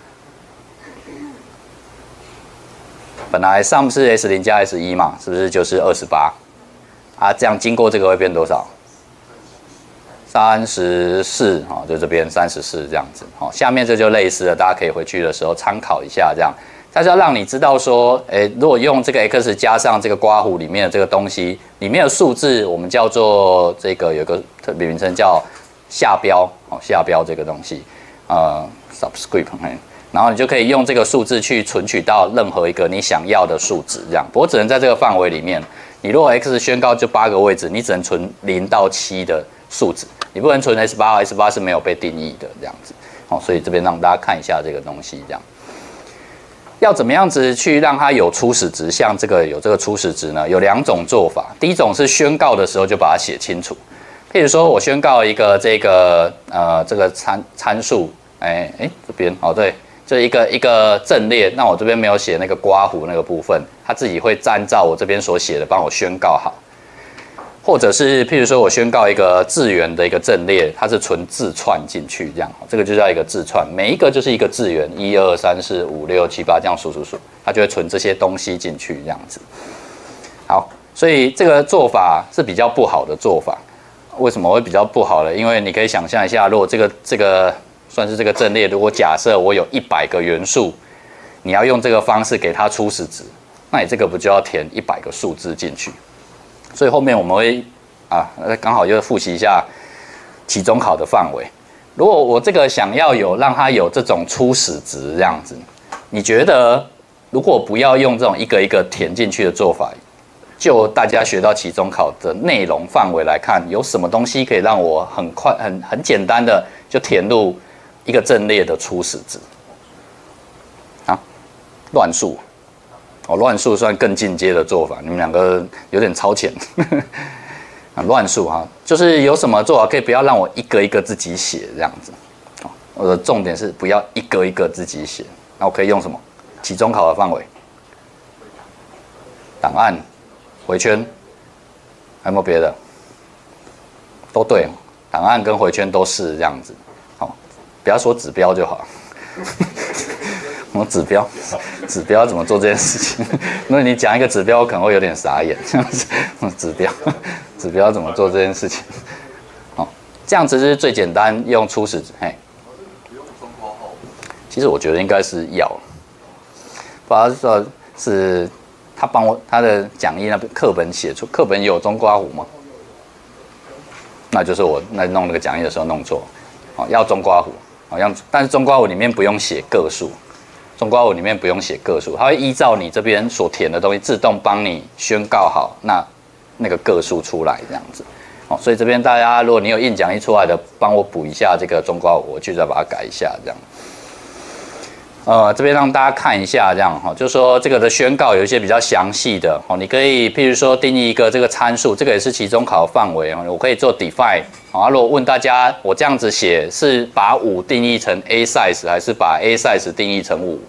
[SPEAKER 1] 本来 sum 是 s 零加 s 一嘛，是不是就是二十八？啊，这样经过这个会变多少？三十四，哦，就这边三十四这样子，哦，下面这就类似了，大家可以回去的时候参考一下，这样，它是要让你知道说，诶，如果用这个 x 加上这个刮弧里面的这个东西，里面的数字我们叫做这个有个特别名称叫下标，哦，下标这个东西，呃 ，subscript， 然后你就可以用这个数字去存取到任何一个你想要的数值，这样，不过只能在这个范围里面。你如果 x 宣告就八个位置，你只能存零到七的数值。你不能存 S 八 ，S 八是没有被定义的这样子，哦，所以这边让大家看一下这个东西，这样要怎么样子去让它有初始值，像这个有这个初始值呢？有两种做法，第一种是宣告的时候就把它写清楚，譬如说我宣告一个这个呃这个参参数，哎哎这边哦对，就一个一个阵列，那我这边没有写那个刮弧那个部分，它自己会按照我这边所写的帮我宣告好。或者是譬如说我宣告一个字元的一个阵列，它是存字串进去，这样，这个就叫一个字串，每一个就是一个字元，一二三四五六七八这样数数数，它就会存这些东西进去，这样子。好，所以这个做法是比较不好的做法。为什么会比较不好呢？因为你可以想象一下，如果这个这个算是这个阵列，如果假设我有一百个元素，你要用这个方式给它初始值，那你这个不就要填一百个数字进去？所以后面我们会啊，刚好就复习一下期中考的范围。如果我这个想要有让它有这种初始值这样子，你觉得如果不要用这种一个一个填进去的做法，就大家学到期中考的内容范围来看，有什么东西可以让我很快、很很简单的就填入一个阵列的初始值？啊，乱数。哦，乱数算更进阶的做法，你们两个有点超前。啊，乱数哈，就是有什么做法可以不要让我一个一个自己写这样子。哦，我的重点是不要一个一个自己写，那我可以用什么？期中考的范围，档案、回圈，还有没有别的？都对，档案跟回圈都是这样子。好，不要说指标就好。什么指标？指标怎么做这件事情？因为你讲一个指标，我可能会有点傻眼。指标，指标怎么做这件事情？好，这样子是最简单，用初始值。嘿，其实我觉得应该是要，不知道是他帮我他的讲义那边课本写出，课本有中括弧吗？那就是我在弄那个讲义的时候弄错。哦，要中括弧，好像，但是中括弧里面不用写个数。中括弧里面不用写个数，它会依照你这边所填的东西，自动帮你宣告好那那个个数出来这样子。哦，所以这边大家如果你有印讲义出来的，帮我补一下这个中括弧，我去再把它改一下这样。呃，这边让大家看一下这样哈，就是说这个的宣告有一些比较详细的哦，你可以譬如说定义一个这个参数，这个也是期中考的范围，我可以做 define。好，如果问大家，我这样子写是把五定义成 A size， 还是把 A size 定义成五？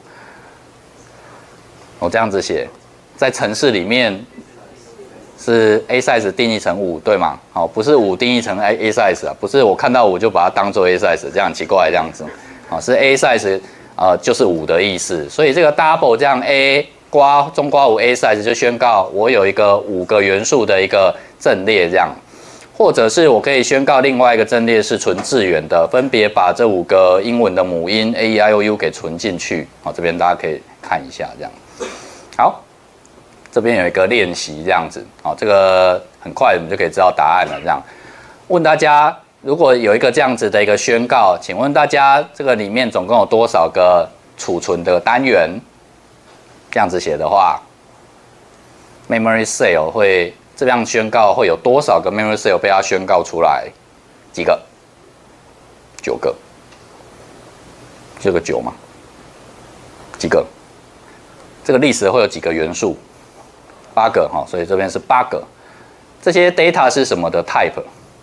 [SPEAKER 1] 我这样子写，在程式里面是 A size 定义成五，对吗？好，不是五定义成 A A size 啊，不是我看到五就把它当做 A size， 这样很奇怪这样子。好，是 A size 呃就是五的意思，所以这个 double 这样 A 括中括弧 A size 就宣告我有一个五个元素的一个阵列这样。或者是我可以宣告另外一个阵列是纯字元的，分别把这五个英文的母音 A E I O U 给存进去。好，这边大家可以看一下这样。好，这边有一个练习这样子。好，这个很快我们就可以知道答案了。这样问大家，如果有一个这样子的一个宣告，请问大家这个里面总共有多少个储存的单元？ 这样子写的话 ，memory cell 会这样宣告会有多少个 memory cell 被它宣告出来？几个？九个。这个九吗？几个？这个历史会有几个元素？八个哈，所以这边是八个。这些 data 是什么的 type？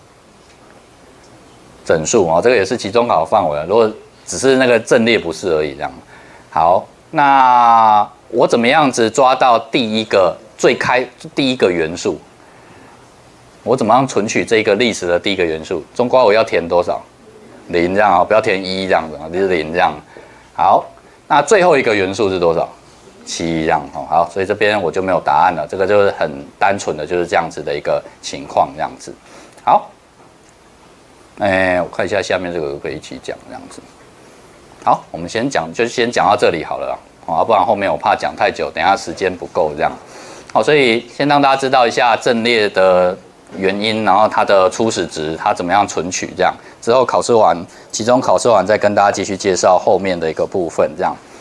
[SPEAKER 1] 整数啊，这个也是期中考的范围。如果只是那个阵列不是而已，这样。好，那我怎么样子抓到第一个最开第一个元素？我怎么样存取这个历史的第一个元素？中括我要填多少？零这样啊，不要填一这样子啊，就是零这样。好，那最后一个元素是多少？七这样哦。好，所以这边我就没有答案了。这个就是很单纯的就是这样子的一个情况，这样子。好。哎，我看一下下面这个可以一起讲这样子。好，我们先讲，就先讲到这里好了啦，哦，要不然后面我怕讲太久，等一下时间不够这样。好，所以先让大家知道一下阵列的原因，然后它的初始值，它怎么样存取这样。之后考试完，期中考试完再跟大家继续介绍后面的一个部分这样。